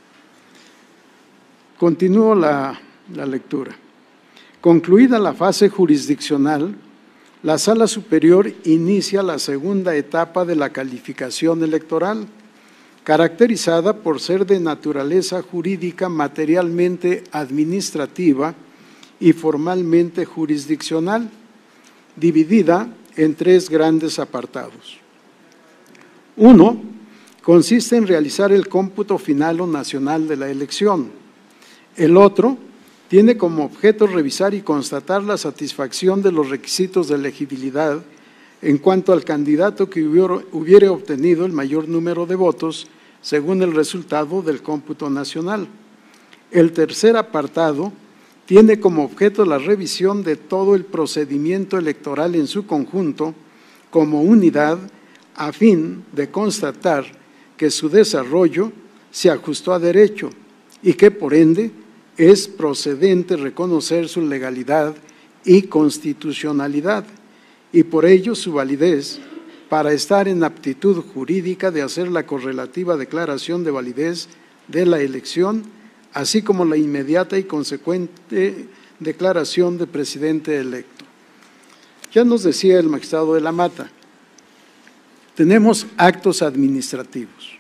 Speaker 6: Continúo la lectura. Concluida la fase jurisdiccional, la Sala Superior inicia la segunda etapa de la calificación electoral, caracterizada por ser de naturaleza jurídica, materialmente administrativa y formalmente jurisdiccional, dividida en tres grandes apartados. Uno, consiste en realizar el cómputo final o nacional de la elección. El otro tiene como objeto revisar y constatar la satisfacción de los requisitos de elegibilidad en cuanto al candidato que hubiere obtenido el mayor número de votos según el resultado del cómputo nacional. El tercer apartado tiene como objeto la revisión de todo el procedimiento electoral en su conjunto como unidad a fin de constatar que su desarrollo se ajustó a derecho y que, por ende, es procedente reconocer su legalidad y constitucionalidad, y por ello su validez para estar en aptitud jurídica de hacer la correlativa declaración de validez de la elección, así como la inmediata y consecuente declaración de presidente electo. Ya nos decía el magistrado de la Mata, tenemos actos administrativos,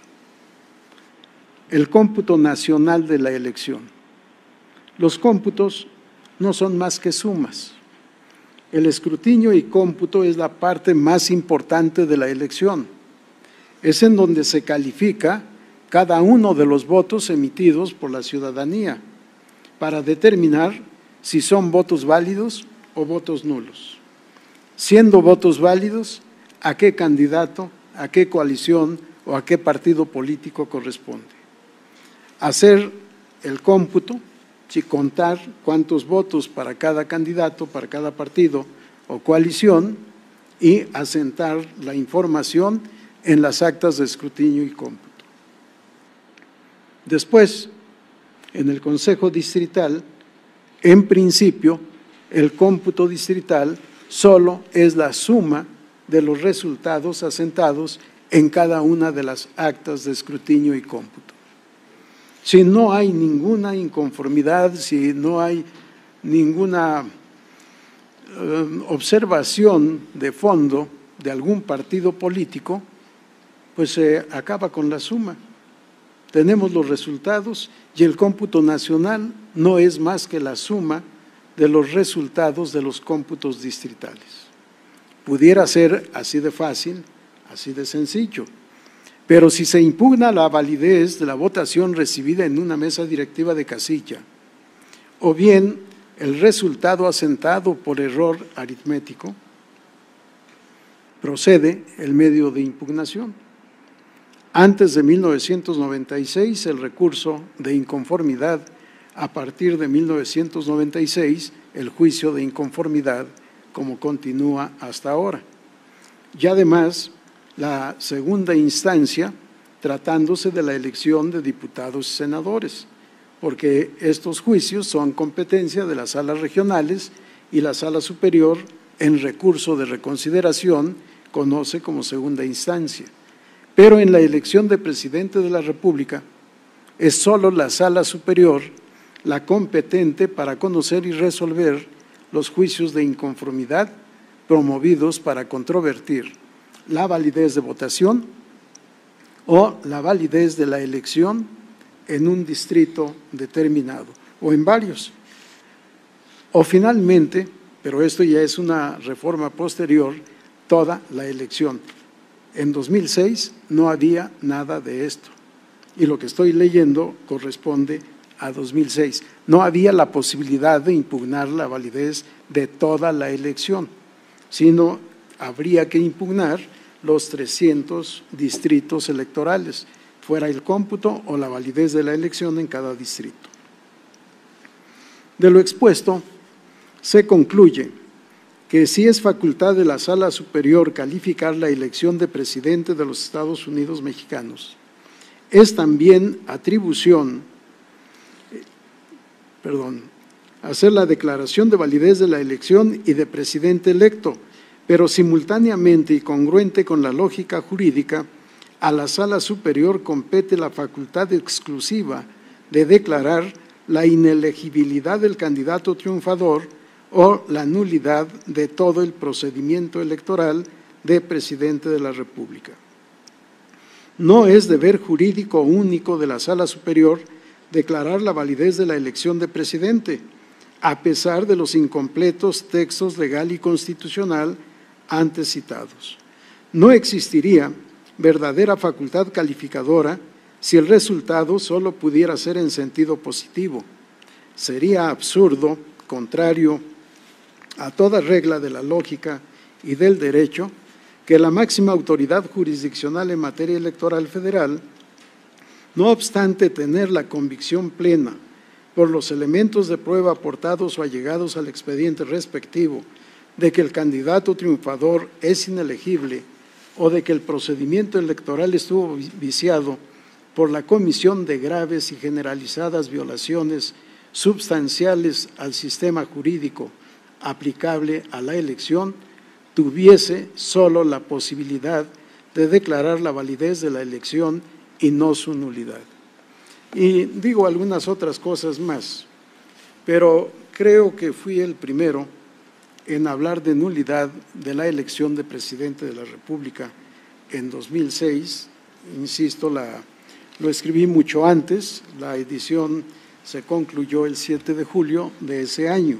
Speaker 6: el cómputo nacional de la elección. Los cómputos no son más que sumas. El escrutinio y cómputo es la parte más importante de la elección. Es en donde se califica cada uno de los votos emitidos por la ciudadanía para determinar si son votos válidos o votos nulos. Siendo votos válidos, a qué candidato, a qué coalición o a qué partido político corresponde. Hacer el cómputo, si contar cuántos votos para cada candidato, para cada partido o coalición, y asentar la información en las actas de escrutinio y cómputo. Después, en el Consejo Distrital, en principio, el cómputo distrital solo es la suma de los resultados asentados en cada una de las actas de escrutinio y cómputo. Si no hay ninguna inconformidad, si no hay ninguna observación de fondo de algún partido político, pues se acaba con la suma. Tenemos los resultados y el cómputo nacional no es más que la suma de los resultados de los cómputos distritales. Pudiera ser así de fácil, así de sencillo. Pero si se impugna la validez de la votación recibida en una mesa directiva de casilla, o bien el resultado asentado por error aritmético, procede el medio de impugnación. Antes de 1996, el recurso de inconformidad; a partir de 1996, el juicio de inconformidad, como continúa hasta ahora. Y además, la segunda instancia, tratándose de la elección de diputados y senadores, porque estos juicios son competencia de las salas regionales y la Sala Superior, en recurso de reconsideración, conoce como segunda instancia. Pero en la elección de presidente de la República es solo la Sala Superior la competente para conocer y resolver los juicios de inconformidad promovidos para controvertir la validez de votación o la validez de la elección en un distrito determinado o en varios. O finalmente, pero esto ya es una reforma posterior, toda la elección. En 2006 no había nada de esto y lo que estoy leyendo corresponde a 2006. No había la posibilidad de impugnar la validez de toda la elección, sino habría que impugnar los 300 distritos electorales, fuera el cómputo o la validez de la elección en cada distrito. De lo expuesto, se concluye que si es facultad de la Sala Superior calificar la elección de presidente de los Estados Unidos mexicanos, es también atribución, hacer la declaración de validez de la elección y de presidente electo, pero simultáneamente y congruente con la lógica jurídica, a la Sala Superior compete la facultad exclusiva de declarar la inelegibilidad del candidato triunfador o la nulidad de todo el procedimiento electoral de presidente de la República. No es deber jurídico único de la Sala Superior declarar la validez de la elección de presidente, a pesar de los incompletos textos legal y constitucional antes citados. No existiría verdadera facultad calificadora si el resultado solo pudiera ser en sentido positivo. Sería absurdo, contrario a toda regla de la lógica y del derecho, que la máxima autoridad jurisdiccional en materia electoral federal, no obstante tener la convicción plena por los elementos de prueba aportados o allegados al expediente respectivo de que el candidato triunfador es inelegible o de que el procedimiento electoral estuvo viciado por la comisión de graves y generalizadas violaciones substanciales al sistema jurídico aplicable a la elección, tuviese solo la posibilidad de declarar la validez de la elección y no su nulidad. Y digo algunas otras cosas más, pero creo que fui el primero en hablar de nulidad de la elección de presidente de la República en 2006. Insisto, lo escribí mucho antes, la edición se concluyó el 7 de julio de ese año.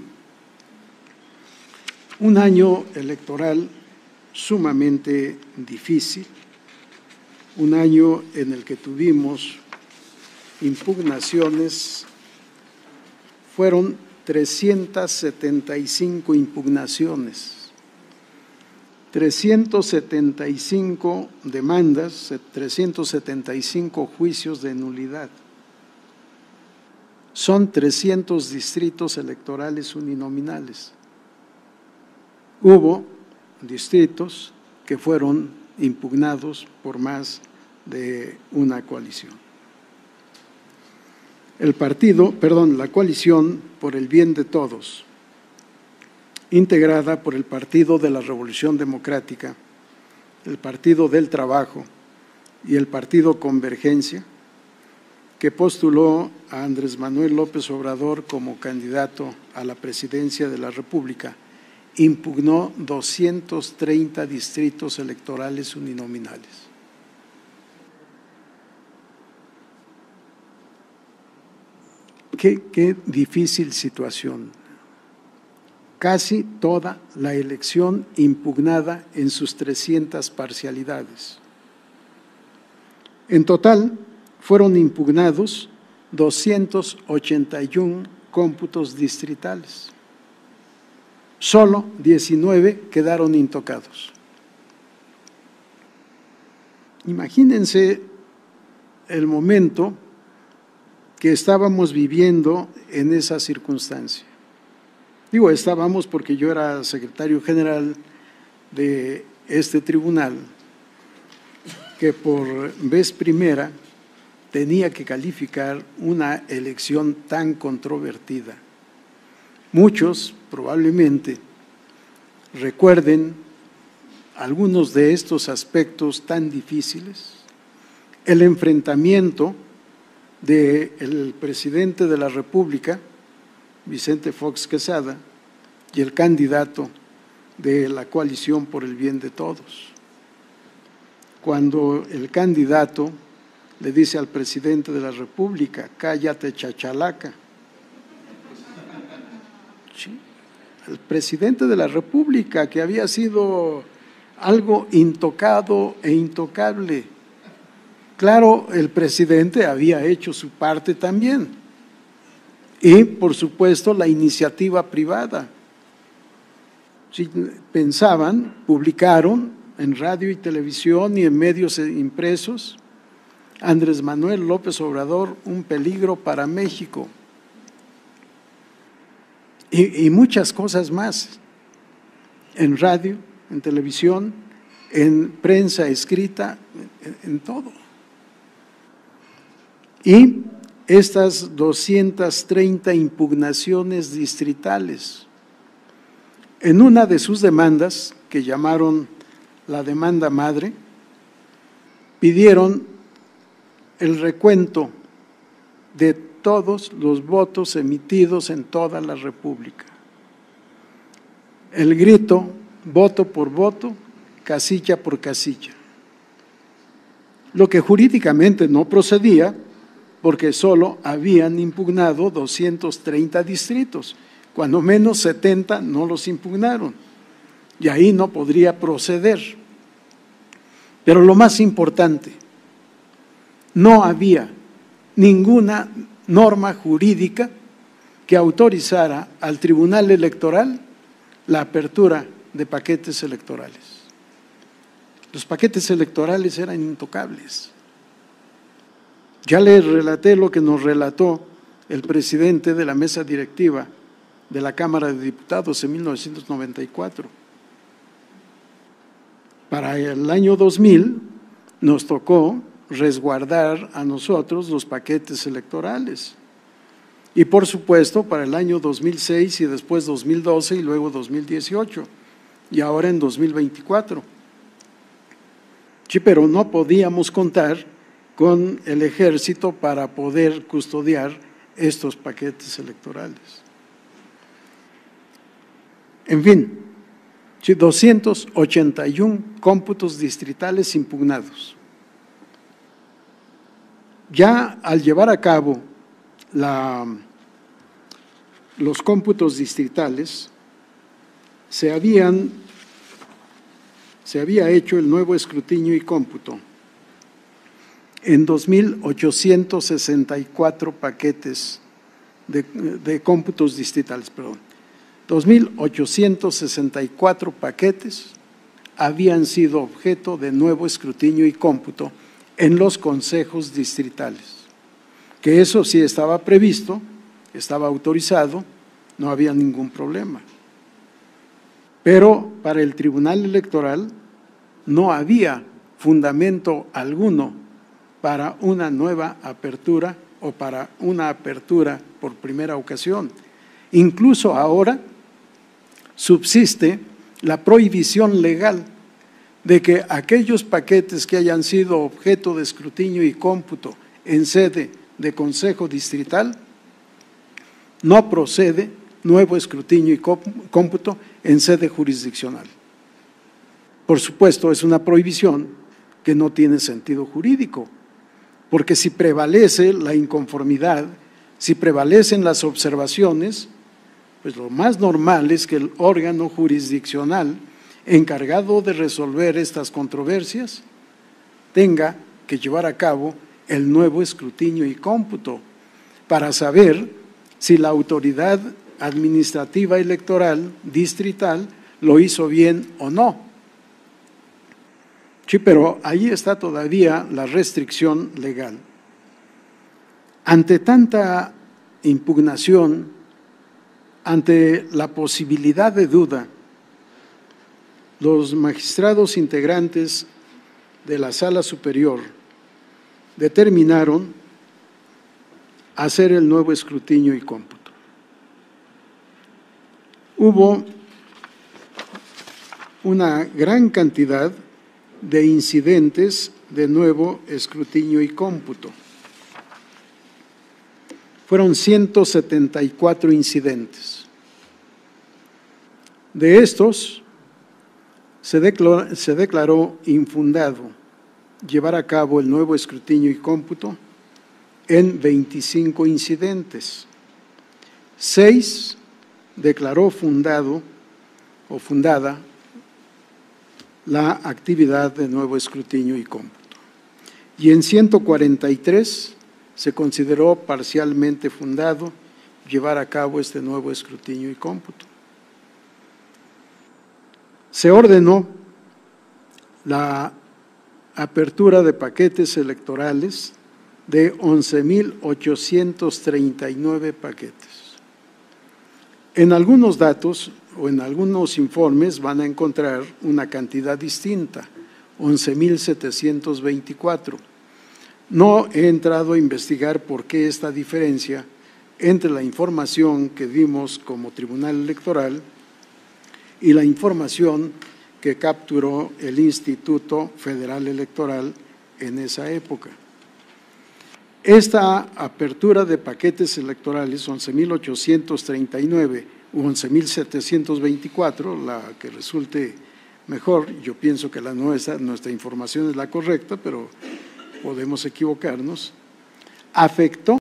Speaker 6: Un año electoral sumamente difícil, un año en el que tuvimos impugnaciones, fueron 375 impugnaciones, 375 demandas, 375 juicios de nulidad. Son 300 distritos electorales uninominales. Hubo distritos que fueron impugnados por más de una coalición. La coalición por el bien de todos, integrada por el Partido de la Revolución Democrática, el Partido del Trabajo y el Partido Convergencia, que postuló a Andrés Manuel López Obrador como candidato a la presidencia de la República, impugnó 230 distritos electorales uninominales. Qué difícil situación. Casi toda la elección impugnada en sus 300 parcialidades. En total, fueron impugnados 281 cómputos distritales. solo 19 quedaron intocados. Imagínense el momento que estábamos viviendo en esa circunstancia. Digo, estábamos porque yo era secretario general de este tribunal, que por vez primera tenía que calificar una elección tan controvertida. Muchos probablemente recuerden algunos de estos aspectos tan difíciles, el enfrentamiento del presidente de la República, Vicente Fox Quesada, y el candidato de la coalición por el bien de todos. Cuando el candidato le dice al presidente de la República, cállate chachalaca. Sí, el presidente de la República, que había sido algo intocado e intocable. Claro, el presidente había hecho su parte también. Y, por supuesto, la iniciativa privada. Si pensaban, publicaron en radio y televisión y en medios impresos, Andrés Manuel López Obrador, un peligro para México. Y muchas cosas más, en radio, en televisión, en prensa escrita, en todo. Y estas 230 impugnaciones distritales, en una de sus demandas, que llamaron la demanda madre, pidieron el recuento de todos los votos emitidos en toda la República. El grito, voto por voto, casilla por casilla. Lo que jurídicamente no procedía, porque solo habían impugnado 230 distritos, cuando menos 70 no los impugnaron, y ahí no podría proceder. Pero lo más importante, no había ninguna norma jurídica que autorizara al Tribunal Electoral la apertura de paquetes electorales. Los paquetes electorales eran intocables. Ya les relaté lo que nos relató el presidente de la mesa directiva de la Cámara de Diputados en 1994. Para el año 2000 nos tocó resguardar a nosotros los paquetes electorales. Y por supuesto para el año 2006 y después 2012 y luego 2018 y ahora en 2024. Sí, pero no podíamos contar con el ejército para poder custodiar estos paquetes electorales. En fin, 281 cómputos distritales impugnados. Ya al llevar a cabo los cómputos distritales, se había hecho el nuevo escrutinio y cómputo en 2.864 paquetes de cómputos distritales, 2.864 paquetes habían sido objeto de nuevo escrutinio y cómputo en los consejos distritales, que eso sí estaba previsto, estaba autorizado, no había ningún problema. Pero para el Tribunal Electoral no había fundamento alguno para una nueva apertura o para una apertura por primera ocasión. Incluso ahora subsiste la prohibición legal de que aquellos paquetes que hayan sido objeto de escrutinio y cómputo en sede de Consejo Distrital, no procede nuevo escrutinio y cómputo en sede jurisdiccional. Por supuesto, es una prohibición que no tiene sentido jurídico, porque si prevalece la inconformidad, si prevalecen las observaciones, pues lo más normal es que el órgano jurisdiccional encargado de resolver estas controversias tenga que llevar a cabo el nuevo escrutinio y cómputo para saber si la autoridad administrativa electoral distrital lo hizo bien o no. Sí, pero ahí está todavía la restricción legal. Ante tanta impugnación, ante la posibilidad de duda, los magistrados integrantes de la Sala Superior determinaron hacer el nuevo escrutinio y cómputo. Hubo una gran cantidad de incidentes de nuevo escrutinio y cómputo. Fueron 174 incidentes. De estos, se declaró infundado llevar a cabo el nuevo escrutinio y cómputo en 25 incidentes. 6 declaró fundado o fundada la actividad de nuevo escrutinio y cómputo. Y en 143 se consideró parcialmente fundado llevar a cabo este nuevo escrutinio y cómputo. Se ordenó la apertura de paquetes electorales de 11,839 paquetes. En algunos datos o en algunos informes van a encontrar una cantidad distinta, 11,724. No he entrado a investigar por qué esta diferencia entre la información que dimos como Tribunal Electoral y la información que capturó el Instituto Federal Electoral en esa época. Esta apertura de paquetes electorales, 11,839 u 11,724, la que resulte mejor, yo pienso que la nuestra información es la correcta, pero podemos equivocarnos, afectó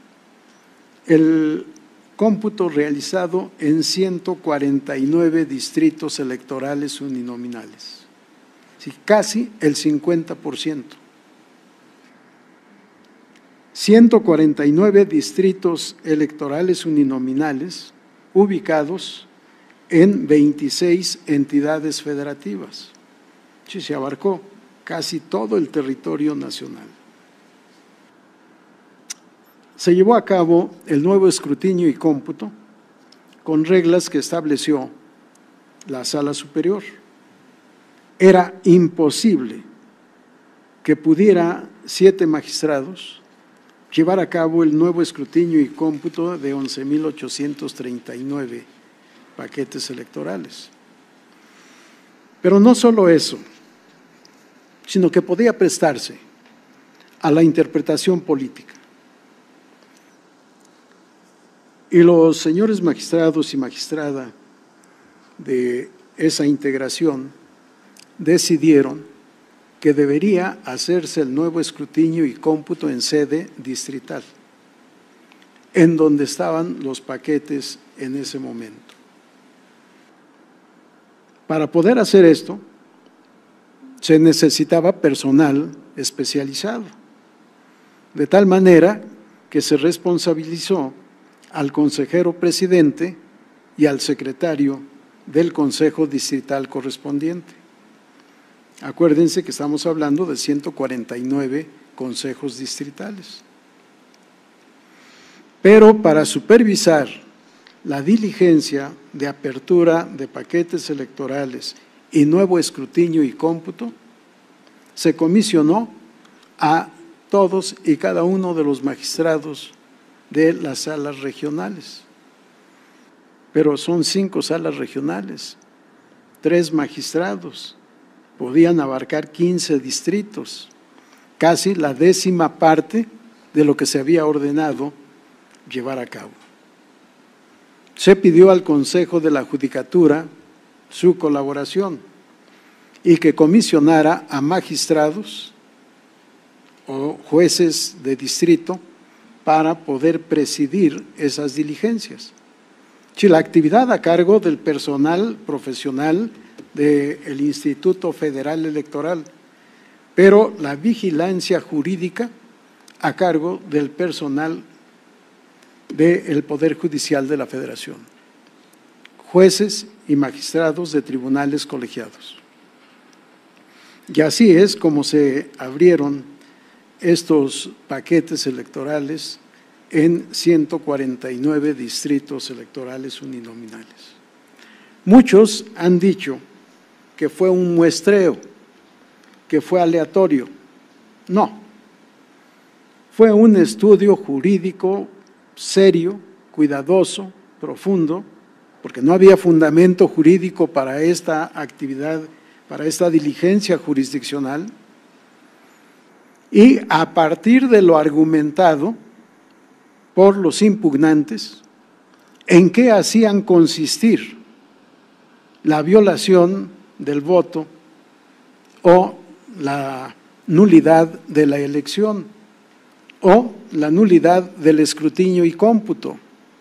Speaker 6: el cómputo realizado en 149 distritos electorales uninominales, sí, casi el 50%. 149 distritos electorales uninominales ubicados en 26 entidades federativas. Sí, se abarcó casi todo el territorio nacional. Se llevó a cabo el nuevo escrutinio y cómputo con reglas que estableció la Sala Superior. Era imposible que pudiera 7 magistrados llevar a cabo el nuevo escrutinio y cómputo de 11,839 paquetes electorales. Pero no solo eso, sino que podía prestarse a la interpretación política. Y los señores magistrados y magistrada de esa integración decidieron que debería hacerse el nuevo escrutinio y cómputo en sede distrital, en donde estaban los paquetes en ese momento. Para poder hacer esto, se necesitaba personal especializado, de tal manera que se responsabilizó al consejero presidente y al secretario del Consejo Distrital correspondiente. Acuérdense que estamos hablando de 149 consejos distritales. Pero para supervisar la diligencia de apertura de paquetes electorales y nuevo escrutinio y cómputo, se comisionó a todos y cada uno de los magistrados de las salas regionales. Pero son 5 salas regionales, 3 magistrados, podían abarcar 15 distritos, casi la 10ª parte de lo que se había ordenado llevar a cabo. Se pidió al Consejo de la Judicatura su colaboración y que comisionara a magistrados o jueces de distrito para poder presidir esas diligencias. Si la actividad a cargo del personal profesional del Instituto Federal Electoral, pero la vigilancia jurídica a cargo del personal del Poder Judicial de la Federación, jueces y magistrados de tribunales colegiados. Y así es como se abrieron estos paquetes electorales en 149 distritos electorales uninominales. Muchos han dicho que fue un muestreo, que fue aleatorio. No, fue un estudio jurídico serio, cuidadoso, profundo, porque no había fundamento jurídico para esta actividad, para esta diligencia jurisdiccional, y a partir de lo argumentado por los impugnantes, ¿en qué hacían consistir la violación del voto o la nulidad de la elección o la nulidad del escrutinio y cómputo?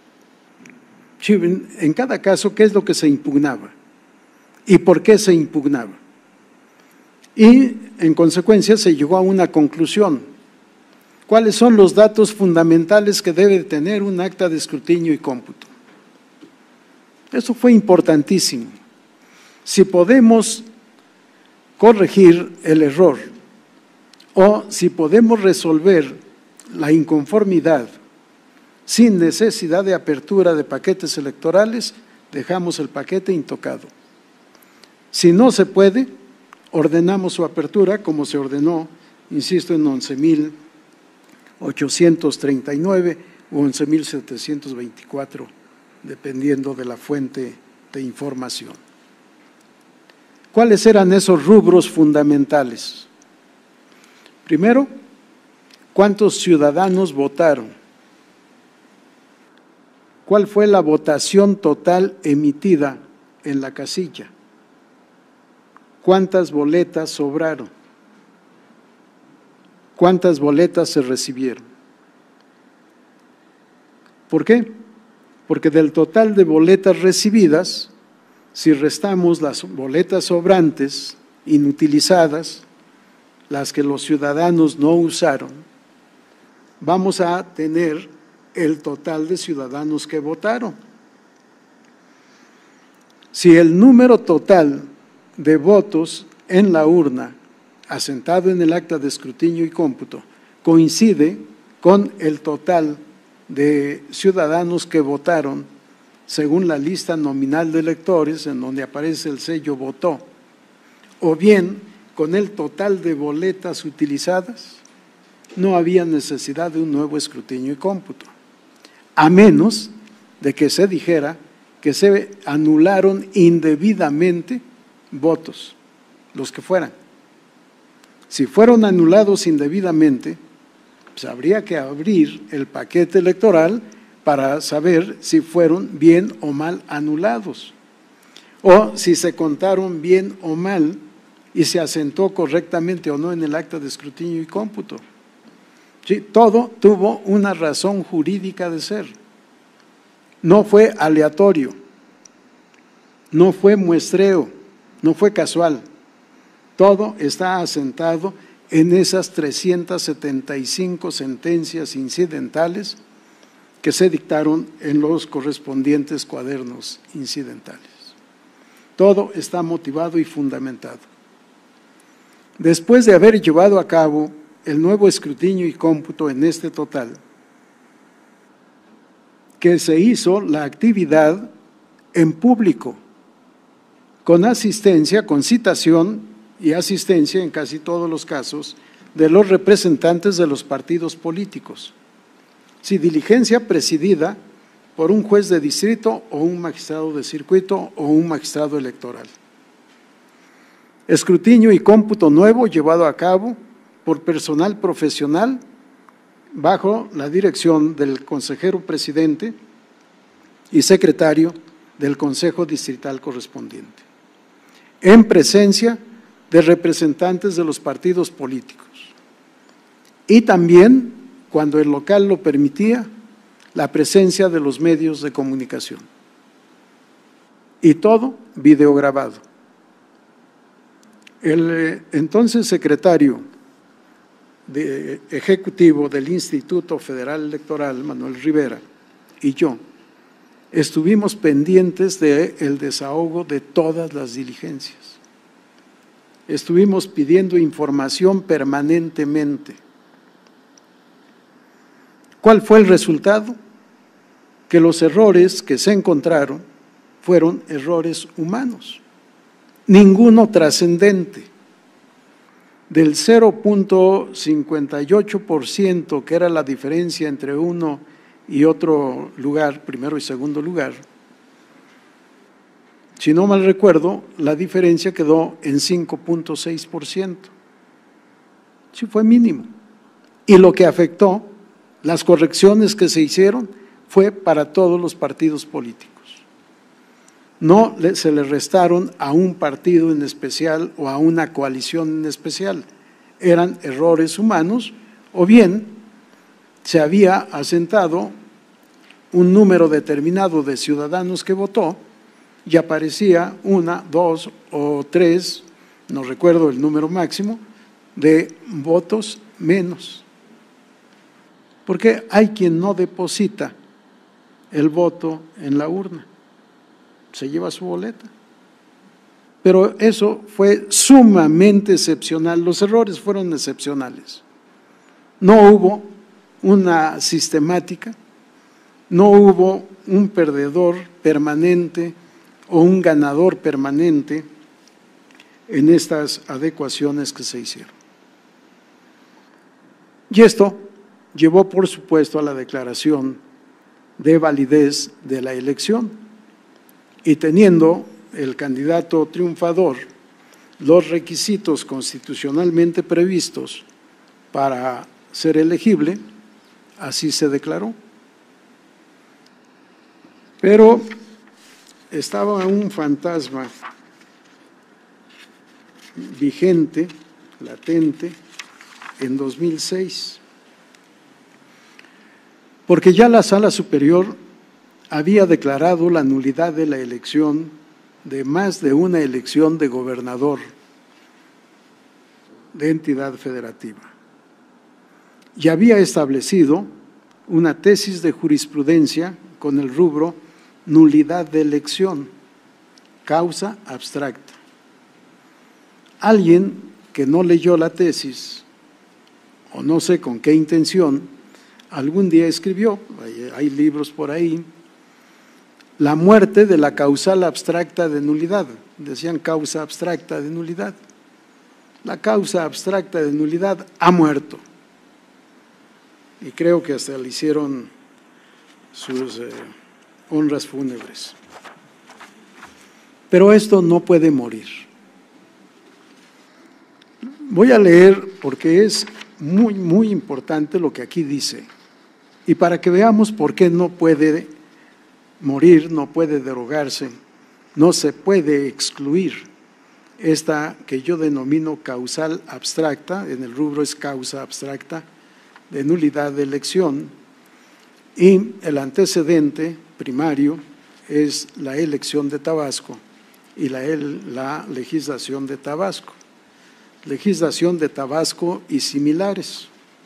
Speaker 6: En cada caso, ¿qué es lo que se impugnaba? ¿Y por qué se impugnaba? Y en consecuencia se llegó a una conclusión. ¿Cuáles son los datos fundamentales que debe tener un acta de escrutinio y cómputo? Eso fue importantísimo. Si podemos corregir el error o si podemos resolver la inconformidad sin necesidad de apertura de paquetes electorales, dejamos el paquete intocado. Si no se puede, ordenamos su apertura como se ordenó, insisto, en 11.839 o 11.724, dependiendo de la fuente de información. ¿Cuáles eran esos rubros fundamentales? Primero, ¿cuántos ciudadanos votaron? ¿Cuál fue la votación total emitida en la casilla? ¿Cuántas boletas sobraron? ¿Cuántas boletas se recibieron? ¿Por qué? Porque del total de boletas recibidas, si restamos las boletas sobrantes, inutilizadas, las que los ciudadanos no usaron, vamos a tener el total de ciudadanos que votaron. Si el número total de votos en la urna, asentado en el acta de escrutinio y cómputo, coincide con el total de ciudadanos que votaron según la lista nominal de electores, en donde aparece el sello votó, o bien con el total de boletas utilizadas, no había necesidad de un nuevo escrutinio y cómputo, a menos de que se dijera que se anularon indebidamente votos, los que fueran. Si fueron anulados indebidamente, pues habría que abrir el paquete electoral para saber si fueron bien o mal anulados, o si se contaron bien o mal y se asentó correctamente o no en el acta de escrutinio y cómputo. Sí, todo tuvo una razón jurídica de ser. No fue aleatorio, no fue muestreo, no fue casual. Todo está asentado en esas 375 sentencias incidentales que se dictaron en los correspondientes cuadernos incidentales. Todo está motivado y fundamentado. Después de haber llevado a cabo el nuevo escrutinio y cómputo en este total, que se hizo la actividad en público, con asistencia, con citación y asistencia en casi todos los casos de los representantes de los partidos políticos. Si diligencia presidida por un juez de distrito o un magistrado de circuito o un magistrado electoral. Escrutinio y cómputo nuevo llevado a cabo por personal profesional bajo la dirección del consejero presidente y secretario del Consejo Distrital correspondiente, en presencia de representantes de los partidos políticos y también, cuando el local lo permitía, la presencia de los medios de comunicación. Y todo videograbado. El entonces secretario ejecutivo del Instituto Federal Electoral, Manuel Rivera, y yo estuvimos pendientes del desahogo de todas las diligencias. Estuvimos pidiendo información permanentemente. ¿Cuál fue el resultado? Que los errores que se encontraron fueron errores humanos, ninguno trascendente. Del 0.58%, que era la diferencia entre uno y otro lugar, primero y segundo lugar, si no mal recuerdo, la diferencia quedó en 5.6%. Sí, fue mínimo. Y lo que afectó, las correcciones que se hicieron, fue para todos los partidos políticos. No se le restaron a un partido en especial o a una coalición en especial. Eran errores humanos o bien se había asentado un número determinado de ciudadanos que votó y aparecía una, dos o tres, no recuerdo el número máximo, de votos menos. Porque hay quien no deposita el voto en la urna, se lleva su boleta. Pero eso fue sumamente excepcional, los errores fueron excepcionales. No hubo una sistemática, no hubo un perdedor permanente o un ganador permanente en estas adecuaciones que se hicieron. Y esto llevó, por supuesto, a la declaración de validez de la elección. Y teniendo el candidato triunfador los requisitos constitucionalmente previstos para ser elegible, así se declaró. Pero estaba un fantasma vigente, latente, en 2006, porque ya la Sala Superior había declarado la nulidad de la elección de más de una elección de gobernador de entidad federativa y había establecido una tesis de jurisprudencia con el rubro nulidad de elección, causa abstracta. Alguien que no leyó la tesis, o no sé con qué intención, algún día escribió, hay libros por ahí, la muerte de la causal abstracta de nulidad. Decían causa abstracta de nulidad. La causa abstracta de nulidad ha muerto. Y creo que hasta le hicieron sus honras fúnebres. Pero esto no puede morir. Voy a leer porque es muy, muy importante lo que aquí dice. Y para que veamos por qué no puede morir, no puede derogarse, no se puede excluir esta que yo denomino causal abstracta, en el rubro es causa abstracta de nulidad de elección, y el antecedente primario es la elección de Tabasco y la legislación de Tabasco. Legislación de Tabasco y similares.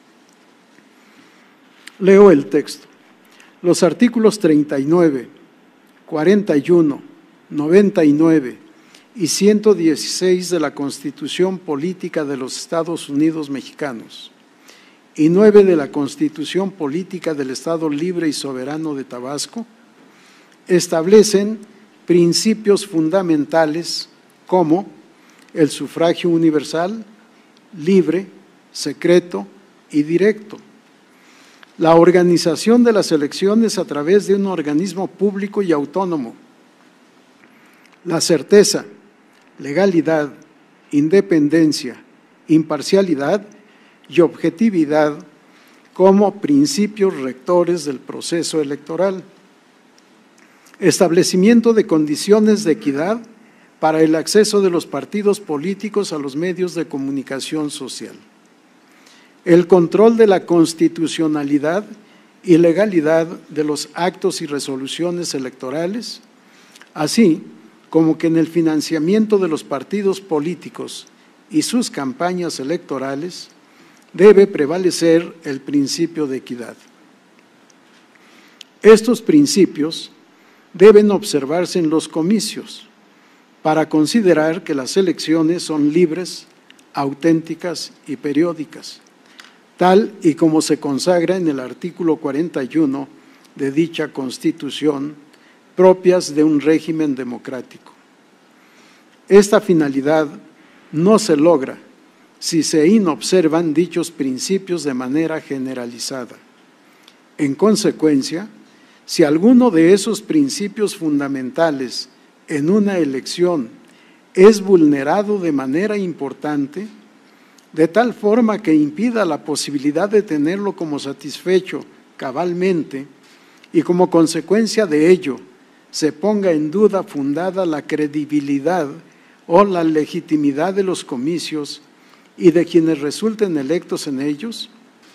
Speaker 6: Leo el texto. Los artículos 39, 41, 99 y 116 de la Constitución Política de los Estados Unidos Mexicanos y 9 de la Constitución Política del Estado Libre y Soberano de Tabasco establecen principios fundamentales como el sufragio universal, libre, secreto y directo, la organización de las elecciones a través de un organismo público y autónomo, la certeza, legalidad, independencia, imparcialidad y objetividad como principios rectores del proceso electoral, establecimiento de condiciones de equidad para el acceso de los partidos políticos a los medios de comunicación social, el control de la constitucionalidad y legalidad de los actos y resoluciones electorales, así como que en el financiamiento de los partidos políticos y sus campañas electorales debe prevalecer el principio de equidad. Estos principios deben observarse en los comicios para considerar que las elecciones son libres, auténticas y periódicas, tal y como se consagra en el artículo 41 de dicha Constitución, propias de un régimen democrático. Esta finalidad no se logra si se inobservan dichos principios de manera generalizada. En consecuencia, si alguno de esos principios fundamentales en una elección es vulnerado de manera importante, de tal forma que impida la posibilidad de tenerlo como satisfecho cabalmente y como consecuencia de ello se ponga en duda fundada la credibilidad o la legitimidad de los comicios y de quienes resulten electos en ellos,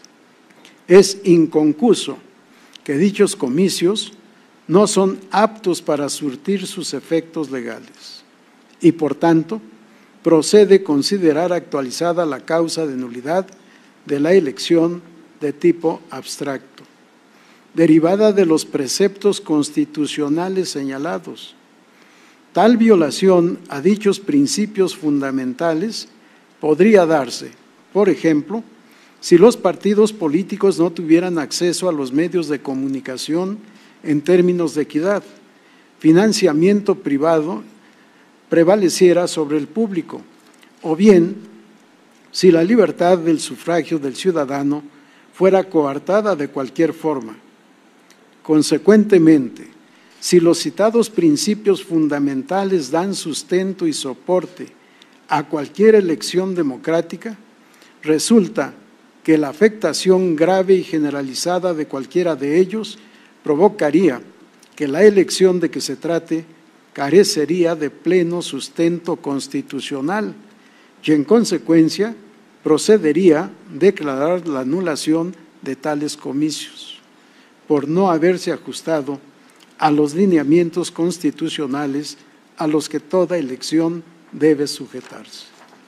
Speaker 6: es inconcuso que dichos comicios no son aptos para surtir sus efectos legales y, por tanto, procede considerar actualizada la causa de nulidad de la elección de tipo abstracto, derivada de los preceptos constitucionales señalados. Tal violación a dichos principios fundamentales podría darse, por ejemplo, si los partidos políticos no tuvieran acceso a los medios de comunicación en términos de equidad, financiamiento privado prevaleciera sobre el público, o bien si la libertad del sufragio del ciudadano fuera coartada de cualquier forma. Consecuentemente, si los citados principios fundamentales dan sustento y soporte a cualquier elección democrática, resulta que la afectación grave y generalizada de cualquiera de ellos provocaría que la elección de que se trate carecería de pleno sustento constitucional y, en consecuencia, procedería declarar la anulación de tales comicios, por no haberse ajustado a los lineamientos constitucionales a los que toda elección debe sujetarse.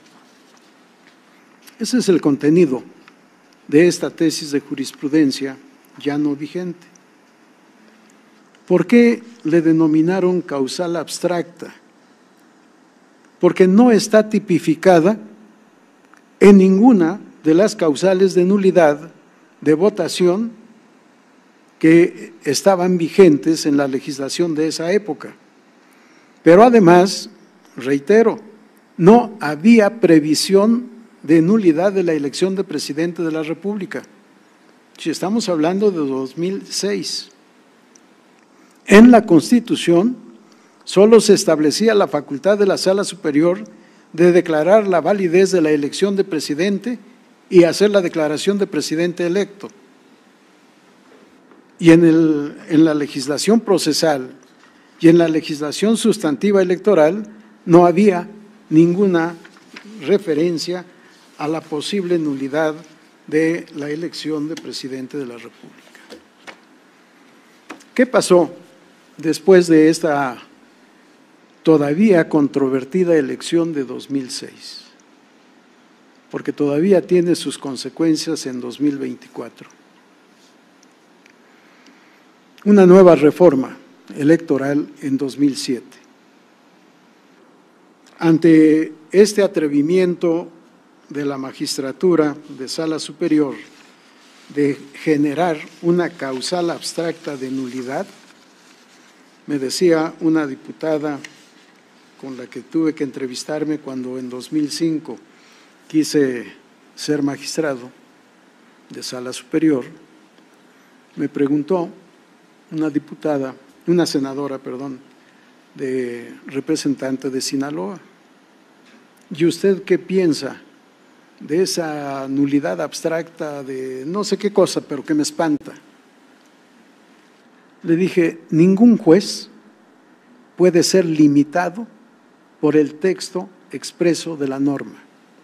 Speaker 6: Ese es el contenido de esta tesis de jurisprudencia ya no vigente. ¿Por qué le denominaron causal abstracta? Porque no está tipificada en ninguna de las causales de nulidad de votación que estaban vigentes en la legislación de esa época. Pero además, reitero, no había previsión de nulidad de la elección de presidente de la República. Si estamos hablando de 2006. En la Constitución solo se establecía la facultad de la Sala Superior de declarar la validez de la elección de presidente y hacer la declaración de presidente electo. Y en la legislación procesal y en la legislación sustantiva electoral no había ninguna referencia a la posible nulidad de la elección de presidente de la República. ¿Qué pasó después de esta todavía controvertida elección de 2006? Porque todavía tiene sus consecuencias en 2024. Una nueva reforma electoral en 2007. Ante este atrevimiento de la magistratura de Sala Superior de generar una causal abstracta de nulidad, me decía una diputada con la que tuve que entrevistarme cuando en 2005 quise ser magistrado de Sala Superior, me preguntó una senadora, de representante de Sinaloa, ¿y usted qué piensa de esa nulidad abstracta de no sé qué cosa, pero que me espanta? Le dije, ningún juez puede ser limitado por el texto expreso de la norma.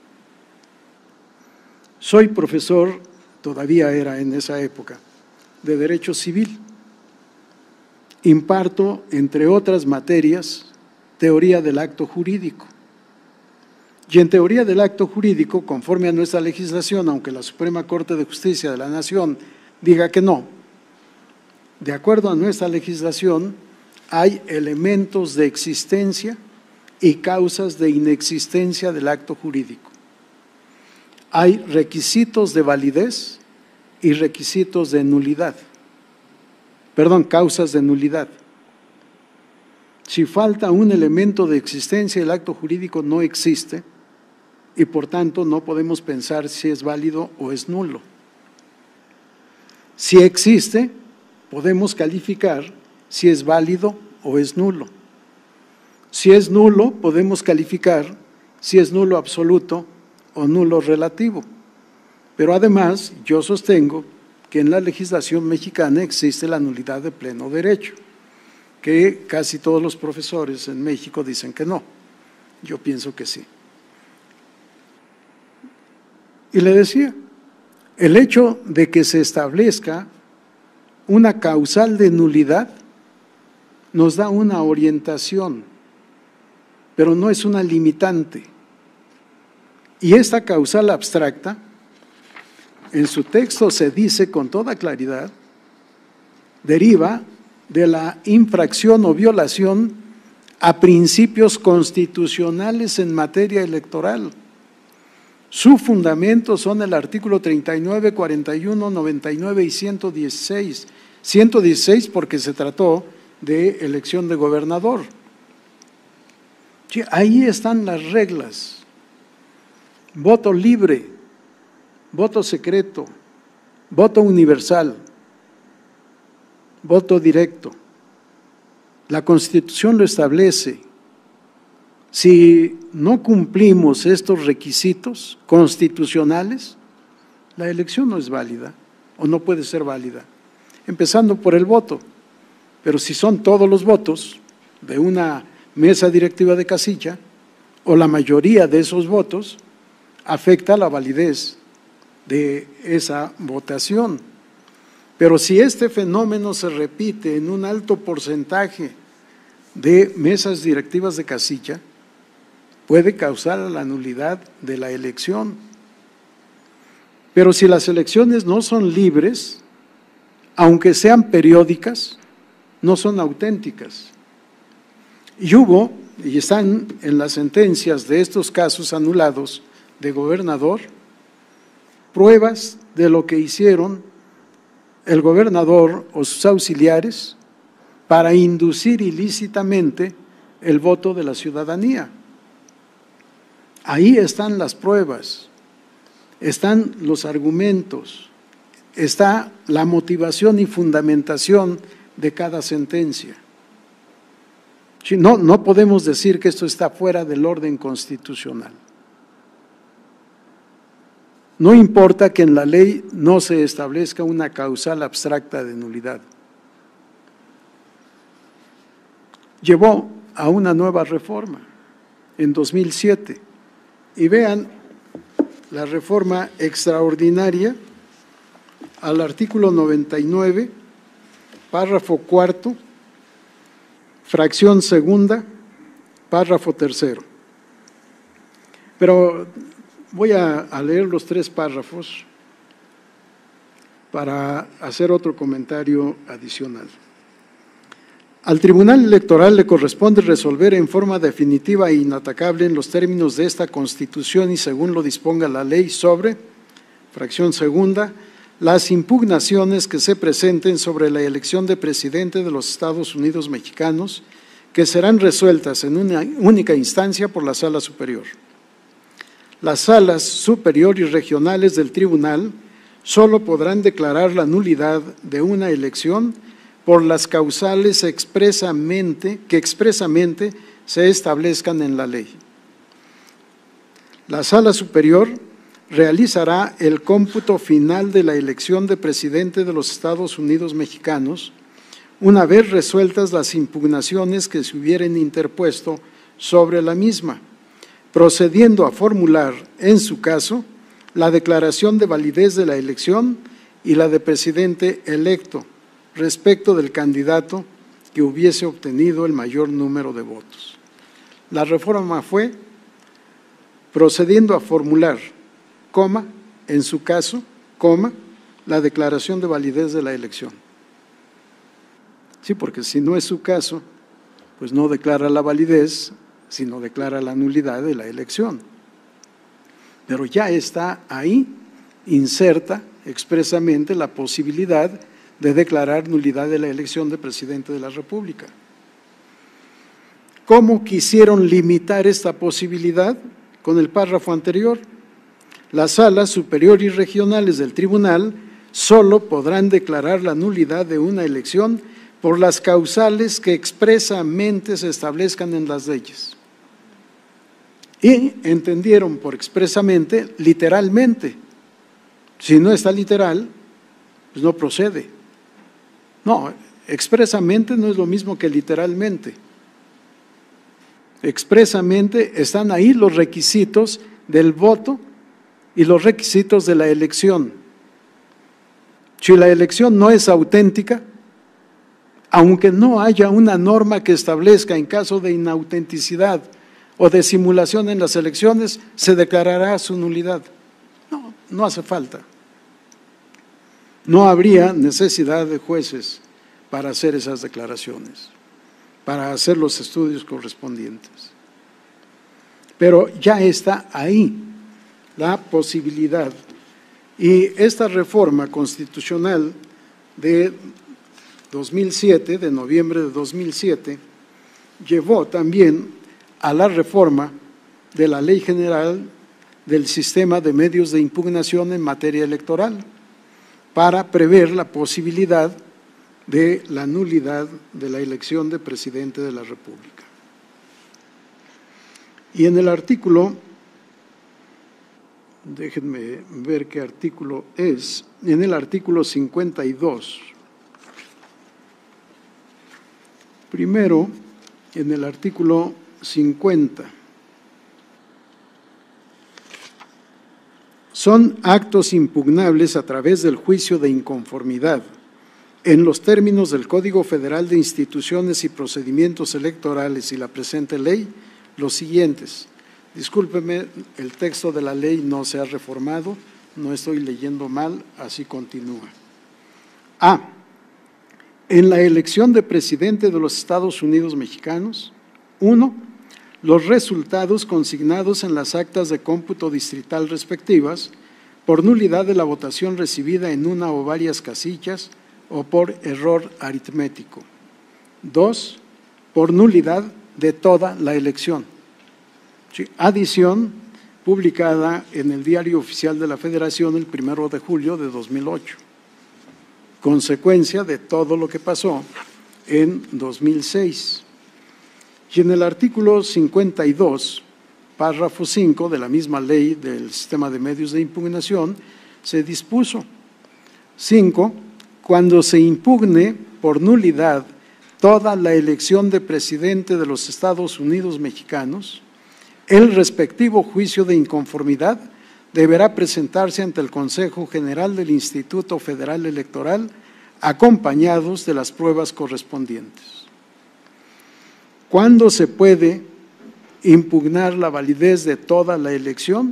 Speaker 6: Soy profesor, todavía era en esa época, de Derecho Civil. Imparto, entre otras materias, teoría del acto jurídico. Y en teoría del acto jurídico, conforme a nuestra legislación, aunque la Suprema Corte de Justicia de la Nación diga que no, de acuerdo a nuestra legislación, hay elementos de existencia y causas de inexistencia del acto jurídico. Hay requisitos de validez y requisitos de nulidad. Perdón, causas de nulidad. Si falta un elemento de existencia, el acto jurídico no existe y por tanto no podemos pensar si es válido o es nulo. Si existe, podemos calificar si es válido o es nulo. Si es nulo, podemos calificar si es nulo absoluto o nulo relativo. Pero además, yo sostengo que en la legislación mexicana existe la nulidad de pleno derecho, que casi todos los profesores en México dicen que no. Yo pienso que sí. Y le decía, el hecho de que se establezca una causal de nulidad nos da una orientación, pero no es una limitante. Y esta causal abstracta, en su texto se dice con toda claridad, deriva de la infracción o violación a principios constitucionales en materia electoral. Su fundamento son el artículo 39, 41, 99 y 116. 116 porque se trató de elección de gobernador. Sí, ahí están las reglas. Voto libre, voto secreto, voto universal, voto directo. La Constitución lo establece. Si no cumplimos estos requisitos constitucionales, la elección no es válida o no puede ser válida, empezando por el voto. Pero si son todos los votos de una mesa directiva de casilla o la mayoría de esos votos, afecta la validez de esa votación. Pero si este fenómeno se repite en un alto porcentaje de mesas directivas de casilla, puede causar la nulidad de la elección. Pero si las elecciones no son libres, aunque sean periódicas, no son auténticas. Y hubo, y están en las sentencias de estos casos anulados de gobernador, pruebas de lo que hicieron el gobernador o sus auxiliares para inducir ilícitamente el voto de la ciudadanía. Ahí están las pruebas, están los argumentos, está la motivación y fundamentación de cada sentencia. No podemos decir que esto está fuera del orden constitucional. No importa que en la ley no se establezca una causal abstracta de nulidad. Llevó a una nueva reforma en 2007. Y vean la reforma extraordinaria al artículo 99, párrafo cuarto, fracción segunda, párrafo tercero. Pero voy a leer los tres párrafos para hacer otro comentario adicional. Al Tribunal Electoral le corresponde resolver en forma definitiva e inatacable en los términos de esta Constitución y según lo disponga la ley sobre, fracción segunda, las impugnaciones que se presenten sobre la elección de presidente de los Estados Unidos mexicanos, que serán resueltas en una única instancia por la Sala Superior. Las salas superior y regionales del tribunal solo podrán declarar la nulidad de una elección por las causales que expresamente se establezcan en la ley. La Sala Superior realizará el cómputo final de la elección de presidente de los Estados Unidos mexicanos una vez resueltas las impugnaciones que se hubieran interpuesto sobre la misma, procediendo a formular, en su caso, la declaración de validez de la elección y la de presidente electo respecto del candidato que hubiese obtenido el mayor número de votos. La reforma fue procediendo a formular, coma, en su caso, coma, la declaración de validez de la elección. Sí, porque si no es su caso, pues no declara la validez, sino declara la nulidad de la elección. Pero ya está ahí, inserta expresamente la posibilidad de declarar nulidad de la elección de presidente de la República. ¿Cómo quisieron limitar esta posibilidad? Con el párrafo anterior. Las salas superior y regionales del tribunal solo podrán declarar la nulidad de una elección por las causales que expresamente se establezcan en las leyes. Y entendieron por expresamente, literalmente. Si no está literal, pues no procede. No, expresamente no es lo mismo que literalmente. Expresamente están ahí los requisitos del voto y los requisitos de la elección. Si la elección no es auténtica, aunque no haya una norma que establezca en caso de inautenticidad o de simulación en las elecciones, se declarará su nulidad. No, no hace falta. No habría necesidad de jueces para hacer esas declaraciones, para hacer los estudios correspondientes. Pero ya está ahí la posibilidad. Y esta reforma constitucional de 2007, de noviembre de 2007, llevó también a la reforma de la Ley General del Sistema de Medios de Impugnación en materia electoral, para prever la posibilidad de la nulidad de la elección de presidente de la República. Y en el artículo, déjenme ver qué artículo es, en el artículo 52, primero, en el artículo 50, son actos impugnables a través del juicio de inconformidad en los términos del Código Federal de Instituciones y Procedimientos Electorales y la presente ley, los siguientes. Discúlpeme, el texto de la ley no se ha reformado, no estoy leyendo mal, así continúa. A. En la elección de presidente de los Estados Unidos mexicanos, 1. Los resultados consignados en las actas de cómputo distrital respectivas por nulidad de la votación recibida en una o varias casillas o por error aritmético. 2. Por nulidad de toda la elección. Adición publicada en el Diario Oficial de la Federación el 1 de julio de 2008. Consecuencia de todo lo que pasó en 2006. Y en el artículo 52, párrafo 5 de la misma ley del Sistema de Medios de Impugnación, se dispuso: 5. Cuando se impugne por nulidad toda la elección de presidente de los Estados Unidos mexicanos, el respectivo juicio de inconformidad deberá presentarse ante el Consejo General del Instituto Federal Electoral, acompañados de las pruebas correspondientes. ¿Cuándo se puede impugnar la validez de toda la elección?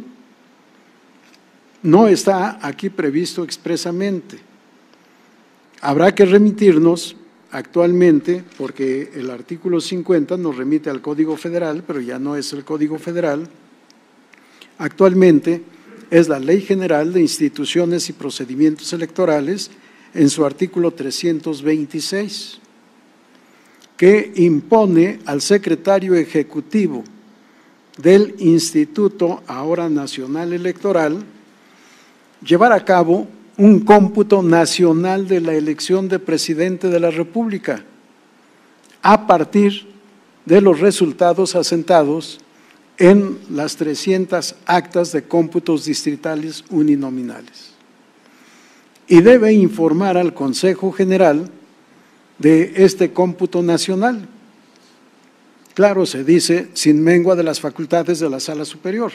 Speaker 6: No está aquí previsto expresamente. Habrá que remitirnos actualmente, porque el artículo 50 nos remite al Código Federal, pero ya no es el Código Federal. Actualmente es la Ley General de Instituciones y Procedimientos Electorales en su artículo 326, que impone al secretario ejecutivo del Instituto ahora Nacional Electoral llevar a cabo un cómputo nacional de la elección de presidente de la República a partir de los resultados asentados en las 300 actas de cómputos distritales uninominales. Y debe informar al Consejo General de este cómputo nacional. Claro, se dice sin mengua de las facultades de la Sala Superior.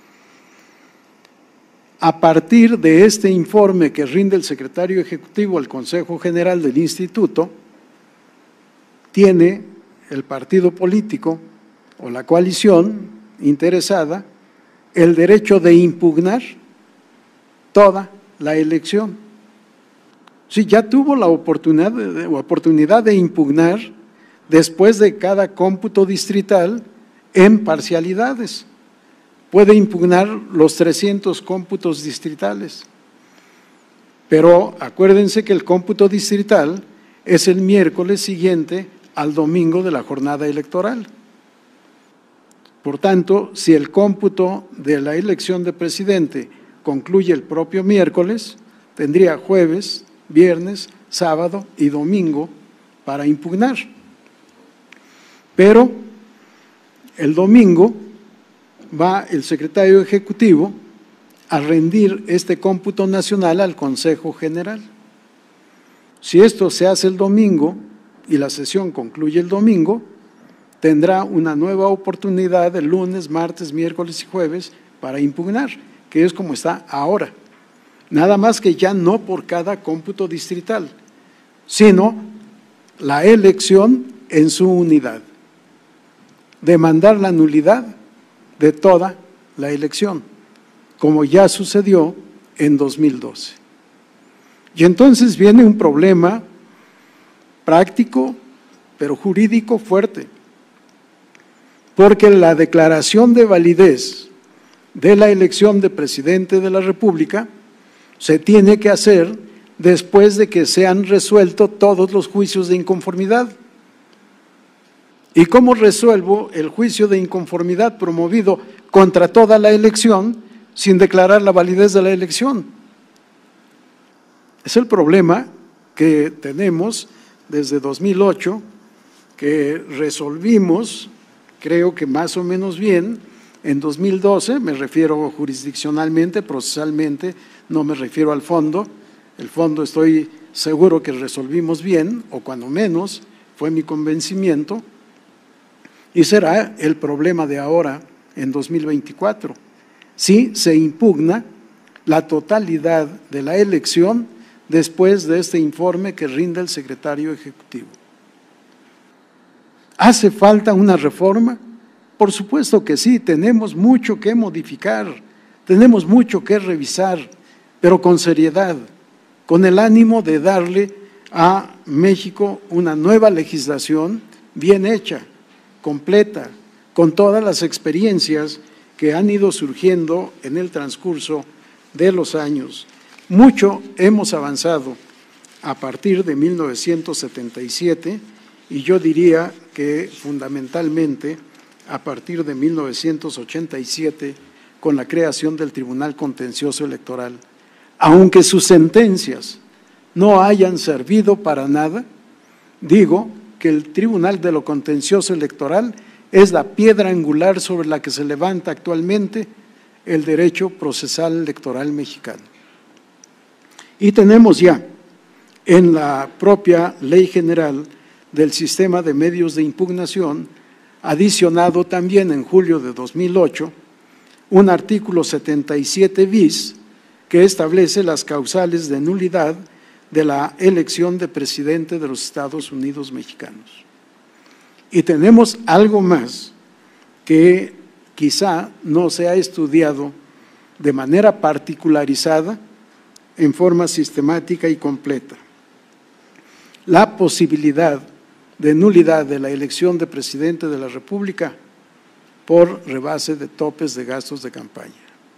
Speaker 6: A partir de este informe que rinde el secretario ejecutivo al Consejo General del Instituto, tiene el partido político o la coalición interesada el derecho de impugnar toda la elección. Sí, ya tuvo la oportunidad de impugnar después de cada cómputo distrital en parcialidades. Puede impugnar los 300 cómputos distritales. Pero acuérdense que el cómputo distrital es el miércoles siguiente al domingo de la jornada electoral. Por tanto, si el cómputo de la elección de presidente concluye el propio miércoles, tendría jueves, viernes, sábado y domingo para impugnar. Pero el domingo va el secretario ejecutivo a rendir este cómputo nacional al Consejo General. Si esto se hace el domingo y la sesión concluye el domingo, tendrá una nueva oportunidad el lunes, martes, miércoles y jueves para impugnar, que es como está ahora. Nada más que ya no por cada cómputo distrital, sino la elección en su unidad. Demandar la nulidad de toda la elección, como ya sucedió en 2012. Y entonces viene un problema práctico, pero jurídico fuerte, porque la declaración de validez de la elección de presidente de la República se tiene que hacer después de que se han resuelto todos los juicios de inconformidad. ¿Y cómo resuelvo el juicio de inconformidad promovido contra toda la elección sin declarar la validez de la elección? Es el problema que tenemos desde 2008, que resolvimos, creo que más o menos bien, en 2012, me refiero jurisdiccionalmente, procesalmente, no me refiero al fondo. El fondo estoy seguro que resolvimos bien, o cuando menos fue mi convencimiento, y será el problema de ahora, en 2024, si se impugna la totalidad de la elección después de este informe que rinde el secretario ejecutivo. ¿Hace falta una reforma? Por supuesto que sí, tenemos mucho que modificar, tenemos mucho que revisar, pero con seriedad, con el ánimo de darle a México una nueva legislación bien hecha, completa, con todas las experiencias que han ido surgiendo en el transcurso de los años. Mucho hemos avanzado a partir de 1977 y yo diría que fundamentalmente a partir de 1987 con la creación del Tribunal Contencioso Electoral. Aunque sus sentencias no hayan servido para nada, digo que el Tribunal de lo Contencioso Electoral es la piedra angular sobre la que se levanta actualmente el derecho procesal electoral mexicano. Y tenemos ya en la propia Ley General del Sistema de Medios de Impugnación, adicionado también en julio de 2008, un artículo 77 bis que establece las causales de nulidad de la elección de presidente de los Estados Unidos mexicanos. Y tenemos algo más que quizá no se ha estudiado de manera particularizada, en forma sistemática y completa. La posibilidad de nulidad de la elección de presidente de la República por rebase de topes de gastos de campaña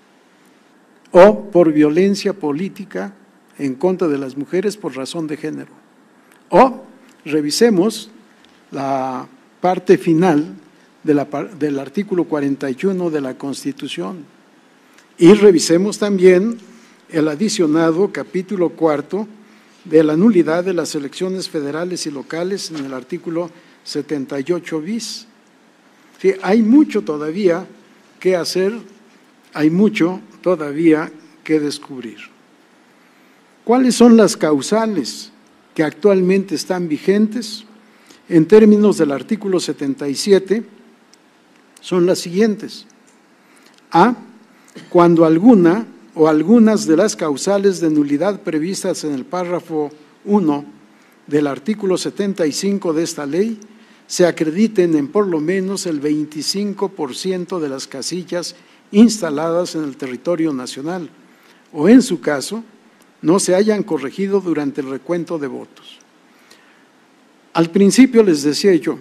Speaker 6: o por violencia política en contra de las mujeres por razón de género. O revisemos la parte final del artículo 41 de la Constitución y revisemos también el adicionado capítulo 4 de la nulidad de las elecciones federales y locales en el artículo 78 bis. Sí, hay mucho todavía que hacer, hay mucho todavía que descubrir. ¿Cuáles son las causales que actualmente están vigentes? En términos del artículo 77, son las siguientes. A, cuando alguna o algunas de las causales de nulidad previstas en el párrafo 1 del artículo 75 de esta ley se acrediten en por lo menos el 25% de las casillas instaladas en el territorio nacional, o en su caso, no se hayan corregido durante el recuento de votos. Al principio les decía yo,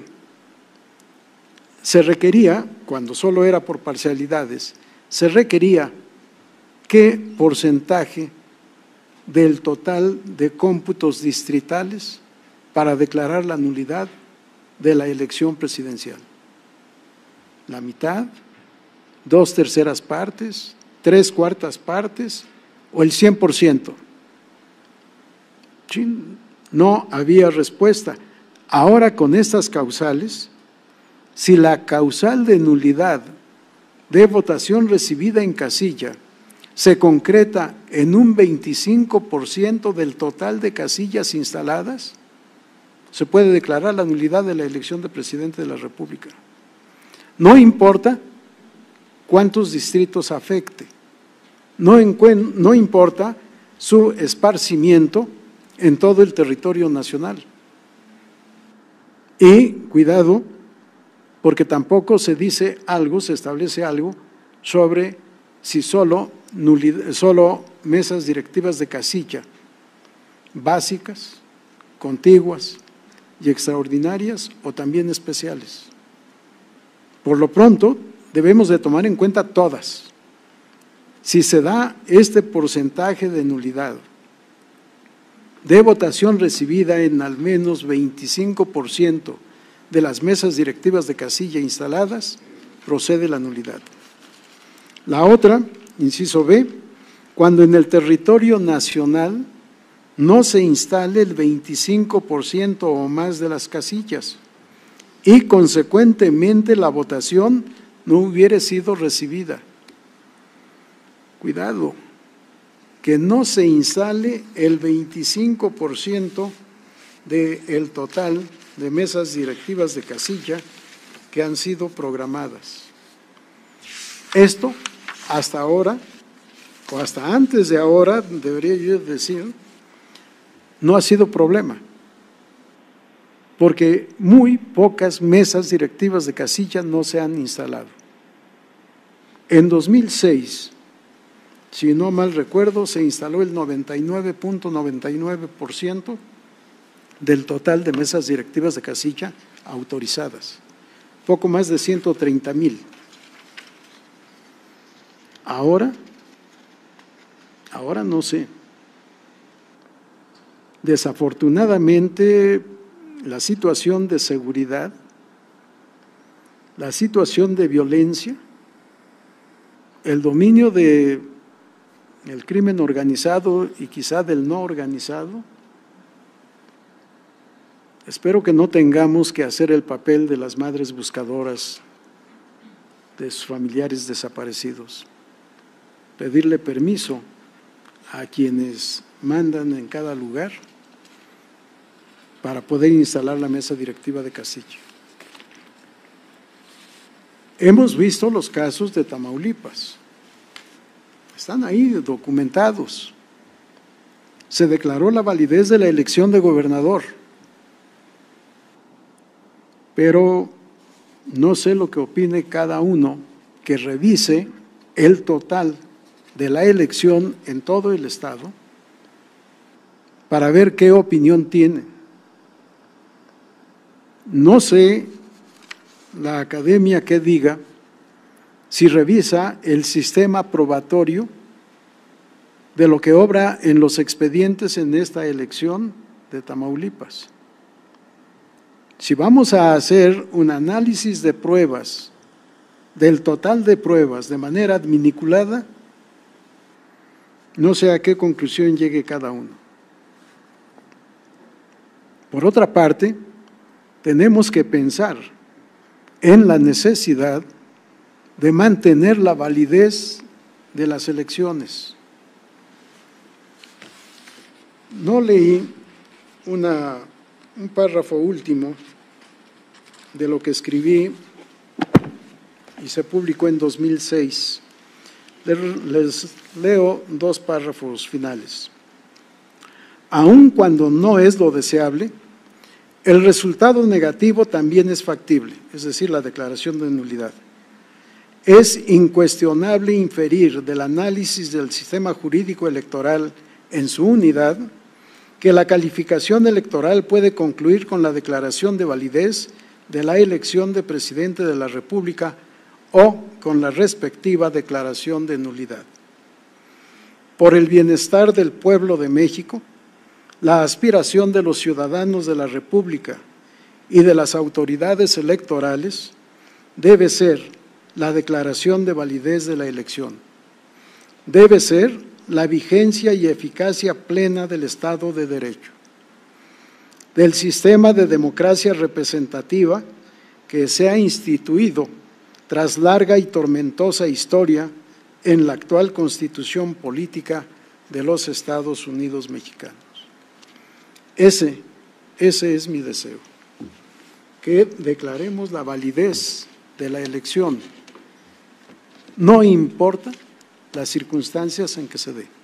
Speaker 6: se requería, cuando solo era por parcialidades, se requería qué porcentaje del total de cómputos distritales para declarar la nulidad de la elección presidencial. La mitad, 2/3 partes, 3/4 partes o el 100%. No había respuesta. Ahora con estas causales, si la causal de nulidad de votación recibida en casilla se concreta en un 25% del total de casillas instaladas, se puede declarar la nulidad de la elección de presidente de la República. No importa cuántos distritos afecte, no importa su esparcimiento en todo el territorio nacional. Y cuidado, porque tampoco se dice algo, se establece algo sobre si solo mesas directivas de casilla, básicas, contiguas y extraordinarias o también especiales. Por lo pronto, debemos de tomar en cuenta todas. Si se da este porcentaje de nulidad de votación recibida en al menos 25% de las mesas directivas de casilla instaladas, procede la nulidad. La otra, inciso B, cuando en el territorio nacional no se instale el 25% o más de las casillas y consecuentemente la votación no hubiere sido recibida. Cuidado, que no se instale el 25% del total de mesas directivas de casilla que han sido programadas. Esto, hasta ahora, o hasta antes de ahora, debería yo decir, no ha sido problema, porque muy pocas mesas directivas de casilla no se han instalado. En 2006, si no mal recuerdo, se instaló el 99.99% del total de mesas directivas de casilla autorizadas, poco más de 130,000. Ahora no sé. Desafortunadamente, la situación de seguridad, la situación de violencia, el dominio del crimen organizado y quizá del no organizado, espero que no tengamos que hacer el papel de las madres buscadoras de sus familiares desaparecidos, pedirle permiso a quienes mandan en cada lugar para poder instalar la mesa directiva de casilla. Hemos visto los casos de Tamaulipas, están ahí documentados. Se declaró la validez de la elección de gobernador, pero no sé lo que opine cada uno que revise el total de la elección en todo el estado para ver qué opinión tiene. No sé la academia qué diga si revisa el sistema probatorio de lo que obra en los expedientes en esta elección de Tamaulipas. Si vamos a hacer un análisis de pruebas, del total de pruebas de manera adminiculada, no sé a qué conclusión llegue cada uno. Por otra parte, tenemos que pensar en la necesidad de mantener la validez de las elecciones. No leí un párrafo último de lo que escribí y se publicó en 2006. Les leo 2 párrafos finales. Aun cuando no es lo deseable, el resultado negativo también es factible, es decir, la declaración de nulidad. Es incuestionable inferir del análisis del sistema jurídico electoral en su unidad, que la calificación electoral puede concluir con la declaración de validez de la elección de presidente de la República o con la respectiva declaración de nulidad. Por el bienestar del pueblo de México, la aspiración de los ciudadanos de la República y de las autoridades electorales debe ser la declaración de validez de la elección. Debe ser la vigencia y eficacia plena del Estado de Derecho, del sistema de democracia representativa que se ha instituido tras larga y tormentosa historia en la actual Constitución Política de los Estados Unidos Mexicanos. Ese es mi deseo, que declaremos la validez de la elección, no importa las circunstancias en que se dé,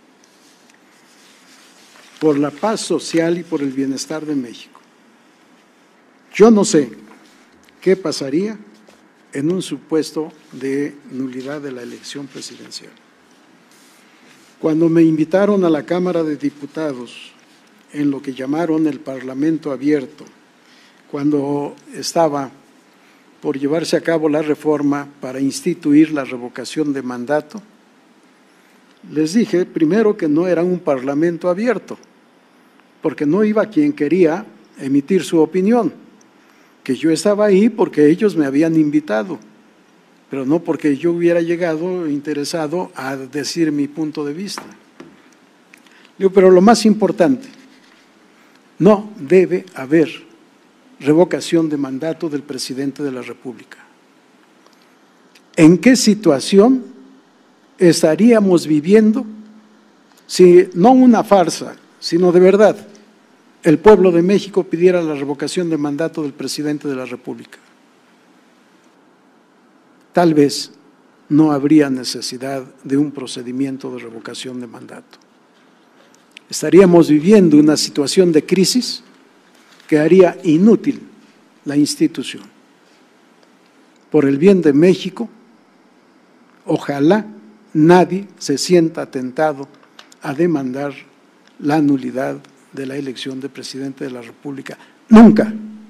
Speaker 6: por la paz social y por el bienestar de México. Yo no sé qué pasaría en un supuesto de nulidad de la elección presidencial. Cuando me invitaron a la Cámara de Diputados en lo que llamaron el Parlamento Abierto, cuando estaba por llevarse a cabo la reforma para instituir la revocación de mandato, les dije primero que no era un Parlamento abierto, porque no iba quien quería emitir su opinión, que yo estaba ahí porque ellos me habían invitado, pero no porque yo hubiera llegado interesado a decir mi punto de vista. Digo, pero lo más importante, no debe haber revocación de mandato del presidente de la República. ¿En qué situación estaríamos viviendo si no una farsa, sino de verdad, el pueblo de México pidiera la revocación de mandato del presidente de la República? Tal vez no habría necesidad de un procedimiento de revocación de mandato. Estaríamos viviendo una situación de crisis que haría inútil la institución. Por el bien de México, ojalá nadie se sienta tentado a demandar la nulidad de la elección de presidente de la República. Nunca.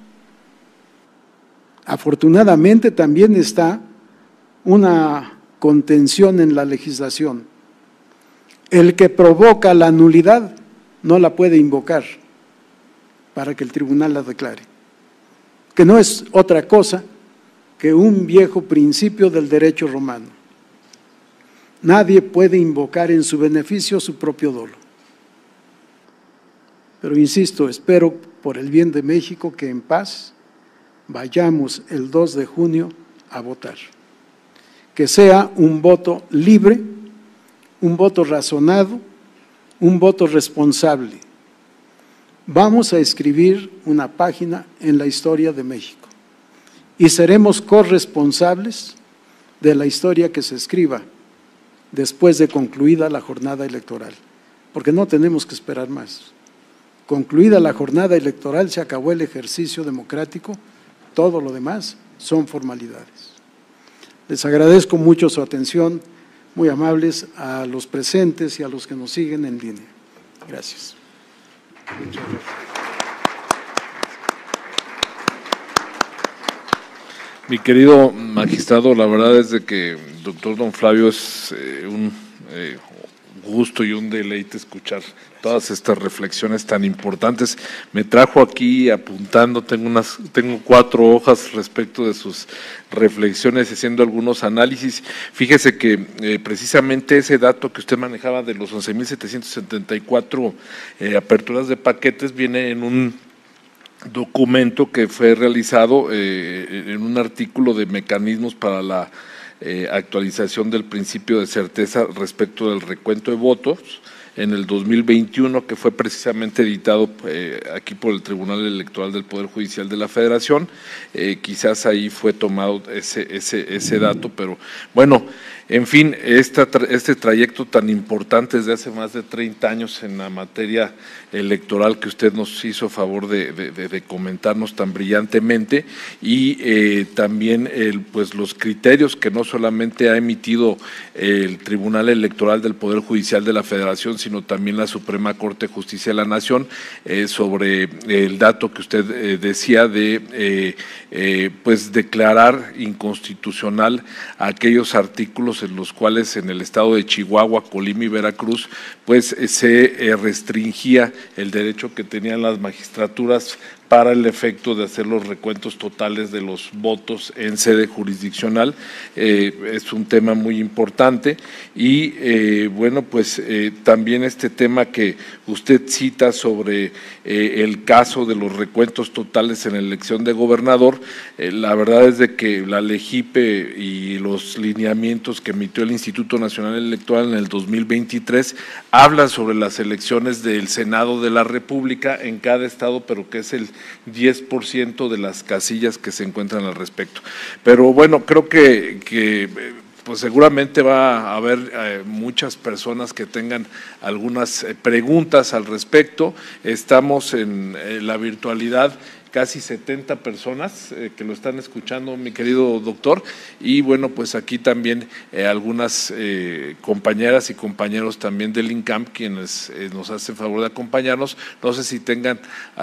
Speaker 6: Afortunadamente también está una contención en la legislación. El que provoca la nulidad no la puede invocar para que el tribunal la declare, que no es otra cosa que un viejo principio del derecho romano. Nadie puede invocar en su beneficio su propio dolo. Pero insisto, espero por el bien de México que en paz vayamos el 2 de junio a votar. Que sea un voto libre, un voto razonado, un voto responsable. Vamos a escribir una página en la historia de México y seremos corresponsables de la historia que se escriba después de concluida la jornada electoral, porque no tenemos que esperar más. Concluida la jornada electoral, se acabó el ejercicio democrático, todo lo demás son formalidades. Les agradezco mucho su atención, muy amables a los presentes y a los que nos siguen en línea. Gracias. Muchas gracias.
Speaker 5: Mi querido magistrado, la verdad es de que doctor don Flavio es un gusto y un deleite escuchar todas estas reflexiones tan importantes. Me trajo aquí apuntando, tengo 4 hojas respecto de sus reflexiones, haciendo algunos análisis. Fíjese que precisamente ese dato que usted manejaba de los 11.774 aperturas de paquetes viene en un documento que fue realizado en un artículo de mecanismos para la actualización del principio de certeza respecto del recuento de votos en el 2021, que fue precisamente editado aquí por el Tribunal Electoral del Poder Judicial de la Federación. Quizás ahí fue tomado ese dato, pero bueno, En fin, este trayecto tan importante desde hace más de 30 años en la materia electoral que usted nos hizo favor de comentarnos tan brillantemente, y también pues los criterios que no solamente ha emitido el Tribunal Electoral del Poder Judicial de la Federación, sino también la Suprema Corte de Justicia de la Nación, sobre el dato que usted decía de pues declarar inconstitucional aquellos artículos en los cuales en el estado de Chihuahua, Colima y Veracruz pues se restringía el derecho que tenían las magistraturas para el efecto de hacer los recuentos totales de los votos en sede jurisdiccional. Es un tema muy importante y bueno, pues también este tema que usted cita sobre el caso de los recuentos totales en la elección de gobernador, la verdad es de que la LEGIPE y los lineamientos que emitió el Instituto Nacional Electoral en el 2023 hablan sobre las elecciones del Senado de la República en cada estado, pero que es el 10% de las casillas que se encuentran al respecto. Pero bueno, creo que pues seguramente va a haber muchas personas que tengan algunas preguntas al respecto. Estamos en la virtualidad, casi 70 personas que lo están escuchando, mi querido doctor, y bueno, pues aquí también algunas compañeras y compañeros también del INCAM, quienes nos hacen favor de acompañarnos. No sé si tengan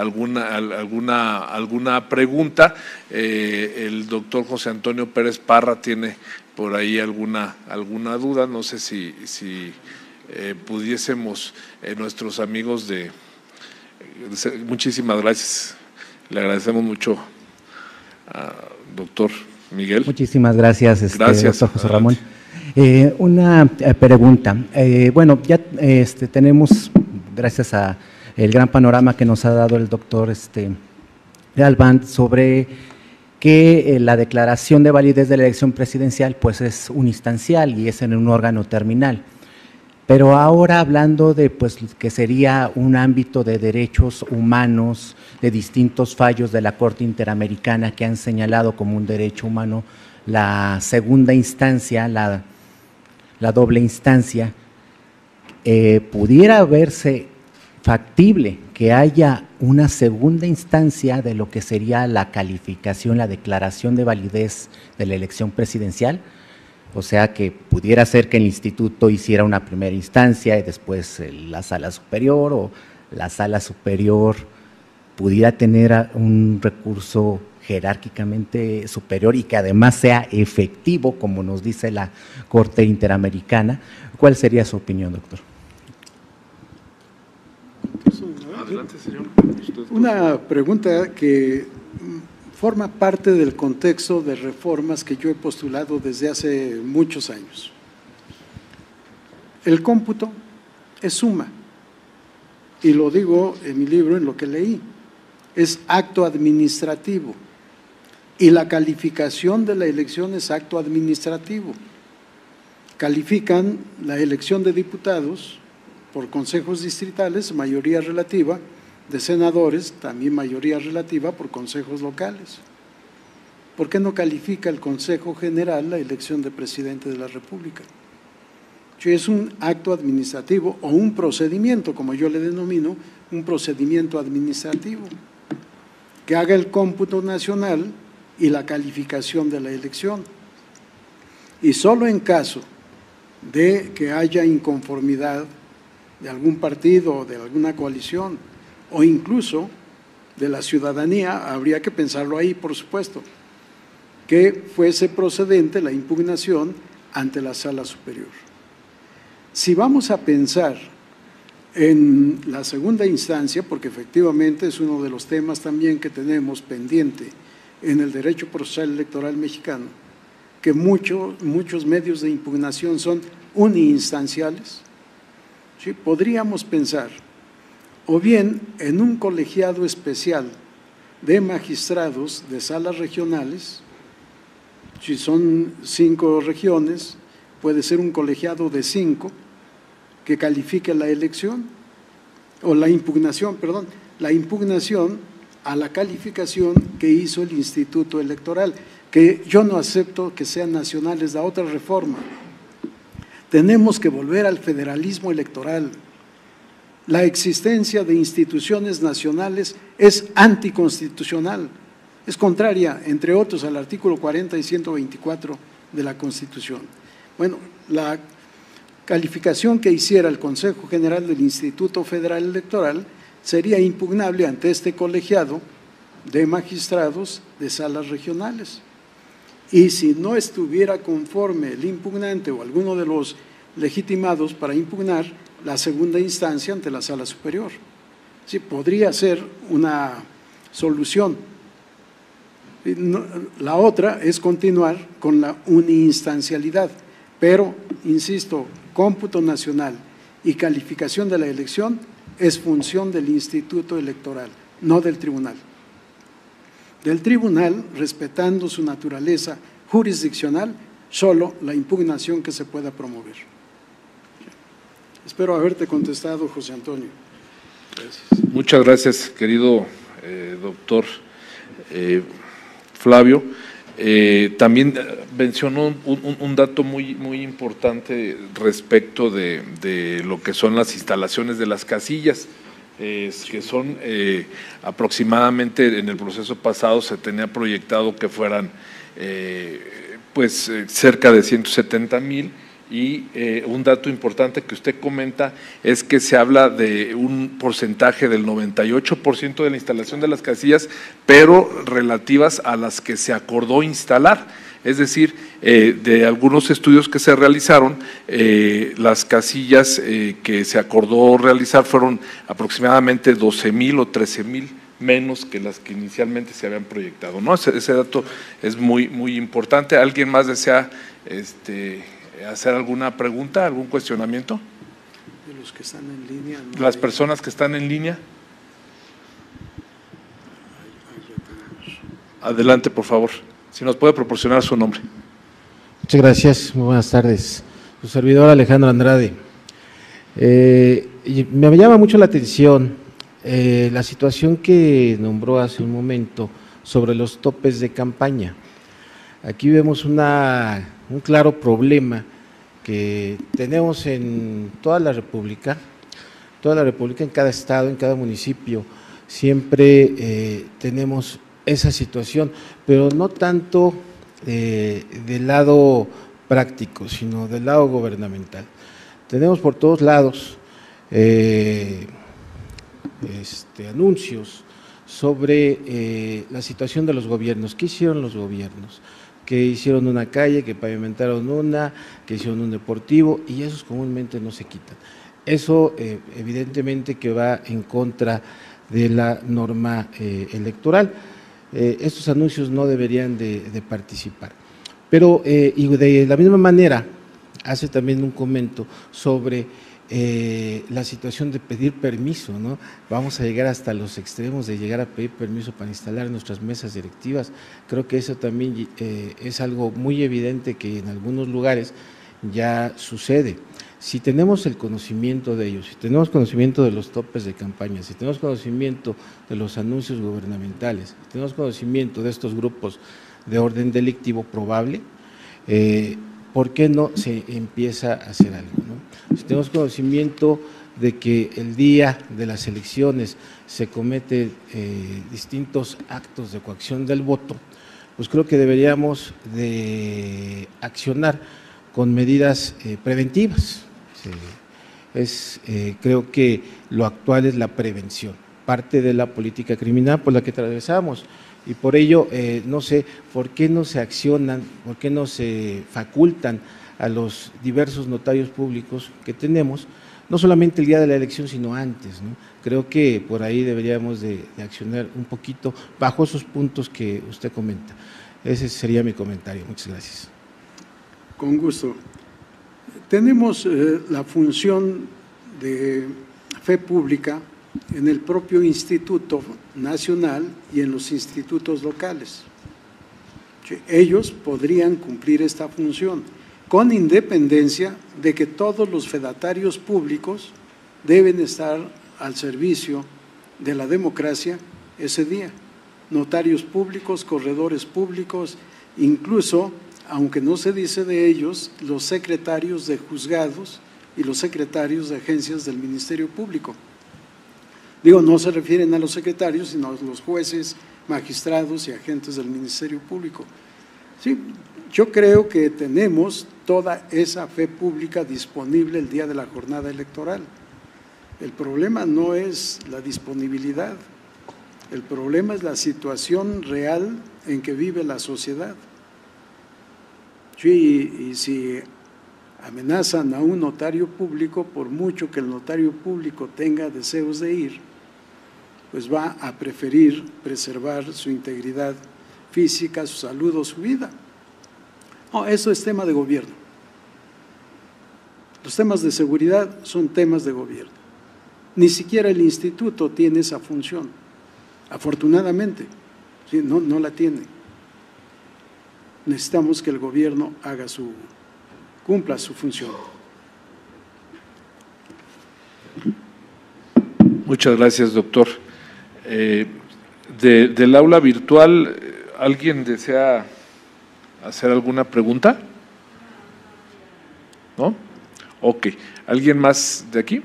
Speaker 5: alguna pregunta. El doctor José Antonio Pérez Parra tiene por ahí alguna duda, no sé si pudiésemos, nuestros amigos muchísimas gracias. Le agradecemos mucho a doctor Miguel.
Speaker 7: Muchísimas gracias,
Speaker 5: Gracias,
Speaker 7: doctor José Ramón. Una pregunta. Bueno, ya tenemos, gracias a el gran panorama que nos ha dado el doctor Galván, sobre que la declaración de validez de la elección presidencial pues es unistancial y es en un órgano terminal. Pero ahora hablando de pues que sería un ámbito de derechos humanos, de distintos fallos de la Corte Interamericana que han señalado como un derecho humano la segunda instancia, la doble instancia, pudiera verse factible que haya una segunda instancia de lo que sería la calificación, la declaración de validez de la elección presidencial. O sea, que pudiera ser que el instituto hiciera una primera instancia y después la sala superior, o la sala superior pudiera tener un recurso jerárquicamente superior y que además sea efectivo, como nos dice la Corte Interamericana. ¿Cuál sería su opinión, doctor?
Speaker 5: Adelante, señor.
Speaker 6: Una pregunta que forma parte del contexto de reformas que yo he postulado desde hace muchos años. El cómputo es suma, y lo digo en mi libro, en lo que leí, es acto administrativo, y la calificación de la elección es acto administrativo. Califican la elección de diputados por consejos distritales, mayoría relativa, de senadores, también mayoría relativa por consejos locales. ¿Por qué no califica el Consejo General la elección de presidente de la República? Es un acto administrativo o un procedimiento, como yo le denomino, un procedimiento administrativo, que haga el cómputo nacional y la calificación de la elección. Y solo en caso de que haya inconformidad de algún partido o de alguna coalición, o incluso de la ciudadanía, habría que pensarlo ahí, por supuesto, que fuese procedente la impugnación ante la Sala Superior. Si vamos a pensar en la segunda instancia, porque efectivamente es uno de los temas también que tenemos pendiente en el derecho procesal electoral mexicano, que muchos medios de impugnación son uninstanciales, ¿sí? Podríamos pensar o bien en un colegiado especial de magistrados de salas regionales, si son 5 regiones, puede ser un colegiado de 5 que califique la elección, o la impugnación a la calificación que hizo el Instituto Electoral, que yo no acepto que sean nacionales, la otra reforma Tenemos que volver al federalismo electoral. La existencia de instituciones nacionales es anticonstitucional, es contraria, entre otros, al artículo 40 y 124 de la Constitución. Bueno, la calificación que hiciera el Consejo General del Instituto Federal Electoral sería impugnable ante este colegiado de magistrados de salas regionales. Y si no estuviera conforme el impugnante o alguno de los legitimados para impugnar, la segunda instancia ante la sala superior. Sí, podría ser una solución. La otra es continuar con la uniinstancialidad, pero, insisto, cómputo nacional y calificación de la elección es función del Instituto Electoral, no del tribunal. Del tribunal, respetando su naturaleza jurisdiccional, solo la impugnación que se pueda promover. Espero haberte contestado, José Antonio. Gracias.
Speaker 5: Muchas gracias, querido doctor Flavio. También mencionó un dato muy importante respecto de lo que son las instalaciones de las casillas, que son aproximadamente, en el proceso pasado se tenía proyectado que fueran cerca de 170,000, y un dato importante que usted comenta es que se habla de un porcentaje del 98% de la instalación de las casillas, pero relativas a las que se acordó instalar. Es decir, de algunos estudios que se realizaron, las casillas que se acordó realizar fueron aproximadamente 12,000 o 13,000 menos que las que inicialmente se habían proyectado, ¿no? Ese dato es muy importante. ¿Alguien más desea hacer alguna pregunta, algún cuestionamiento?
Speaker 6: De los que están en línea. ¿No?
Speaker 5: Las personas que están en línea. Adelante, por favor. Si nos puede proporcionar su nombre.
Speaker 8: Muchas gracias, muy buenas tardes. Su servidor Alejandro Andrade. Y me llama mucho la atención la situación que nombró hace un momento sobre los topes de campaña. Aquí vemos un claro problema que tenemos en toda la República, en cada estado, en cada municipio, siempre tenemos esa situación, pero no tanto del lado práctico, sino del lado gubernamental. Tenemos por todos lados anuncios sobre la situación de los gobiernos. ¿Qué hicieron los gobiernos? Que hicieron una calle, que pavimentaron una, que hicieron un deportivo, y esos comúnmente no se quitan. Eso evidentemente que va en contra de la norma electoral. Estos anuncios no deberían de participar. Pero, y de la misma manera, hace también un comentario sobre la situación de pedir permiso, ¿no? Vamos a llegar hasta los extremos de llegar a pedir permiso para instalar nuestras mesas directivas. Creo que eso también es algo muy evidente que en algunos lugares ya sucede. Si tenemos el conocimiento de ellos, si tenemos conocimiento de los topes de campaña, si tenemos conocimiento de los anuncios gubernamentales, si tenemos conocimiento de estos grupos de orden delictivo probable, ¿por qué no se empieza a hacer algo, ¿no? Si tenemos conocimiento de que el día de las elecciones se cometen distintos actos de coacción del voto, pues creo que deberíamos de accionar con medidas preventivas. Creo que lo actual es la prevención, parte de la política criminal por la que atravesamos. Y por ello, no sé por qué no se accionan, por qué no se facultan a los diversos notarios públicos que tenemos, no solamente el día de la elección, sino antes, ¿no? Creo que por ahí deberíamos de accionar un poquito bajo esos puntos que usted comenta. Ese sería mi comentario. Muchas gracias.
Speaker 6: Con gusto. Tenemos la función de fe pública en el propio Instituto Nacional y en los institutos locales. Ellos podrían cumplir esta función, con independencia de que todos los fedatarios públicos deben estar al servicio de la democracia ese día. Notarios públicos, corredores públicos, incluso aunque no se dice de ellos, los secretarios de juzgados y los secretarios de agencias del Ministerio Público. Digo, no se refieren a los secretarios, sino a los jueces, magistrados y agentes del Ministerio Público. Sí, yo creo que tenemos toda esa fe pública disponible el día de la jornada electoral. El problema no es la disponibilidad, el problema es la situación real en que vive la sociedad. Sí, y si amenazan a un notario público, por mucho que el notario público tenga deseos de ir, pues va a preferir preservar su integridad física, su salud o su vida. No, eso es tema de gobierno. Los temas de seguridad son temas de gobierno. Ni siquiera el instituto tiene esa función, afortunadamente, ¿sí? No la tiene. Necesitamos que el gobierno cumpla su función.
Speaker 5: Muchas gracias, doctor. Del aula virtual, ¿alguien desea hacer alguna pregunta? ¿No? Ok. ¿Alguien más de aquí?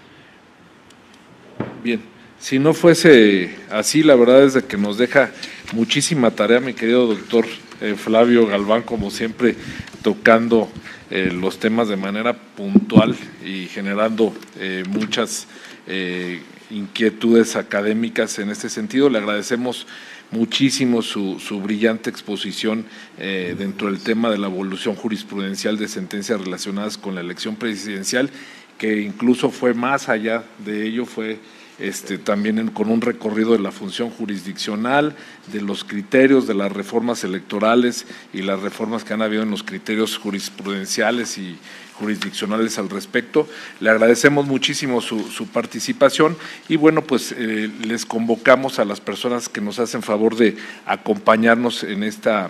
Speaker 5: Bien. Si no fuese así, la verdad es de que nos deja muchísima tarea, mi querido doctor Flavio Galván, como siempre, tocando los temas de manera puntual y generando muchas inquietudes académicas en este sentido. Le agradecemos muchísimo su brillante exposición dentro del tema de la evolución jurisprudencial de sentencias relacionadas con la elección presidencial, que incluso fue más allá de ello, fue también con un recorrido de la función jurisdiccional, de los criterios de las reformas electorales y las reformas que han habido en los criterios jurisprudenciales y jurisdiccionales al respecto. Le agradecemos muchísimo su participación y bueno, pues les convocamos a las personas que nos hacen favor de acompañarnos en este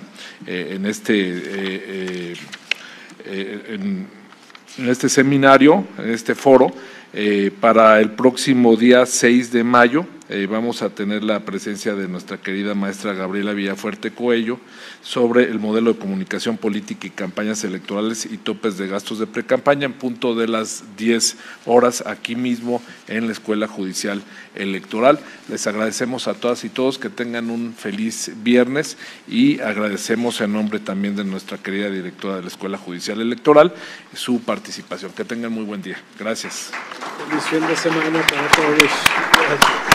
Speaker 5: seminario, en este foro. Para el próximo día 6 de mayo vamos a tener la presencia de nuestra querida maestra Gabriela Villafuerte Coello sobre el modelo de comunicación política y campañas electorales y topes de gastos de precampaña en punto de las 10 horas aquí mismo en la Escuela Judicial Electoral. Les agradecemos a todas y todos, que tengan un feliz viernes y agradecemos en nombre también de nuestra querida directora de la Escuela Judicial Electoral su participación. Que tengan muy buen día. Gracias.
Speaker 6: Feliz fin de semana para todos. Gracias.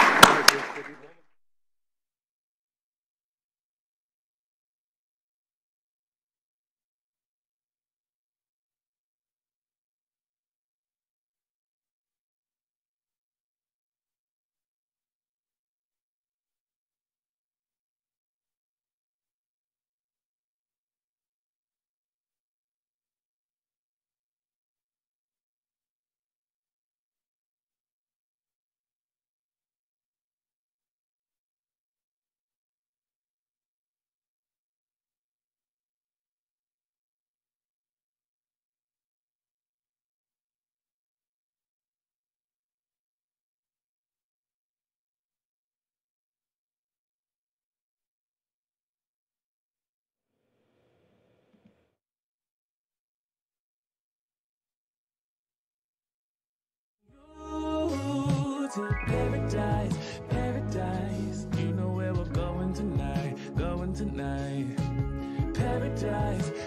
Speaker 9: To paradise, paradise. You know where we're going tonight, Paradise.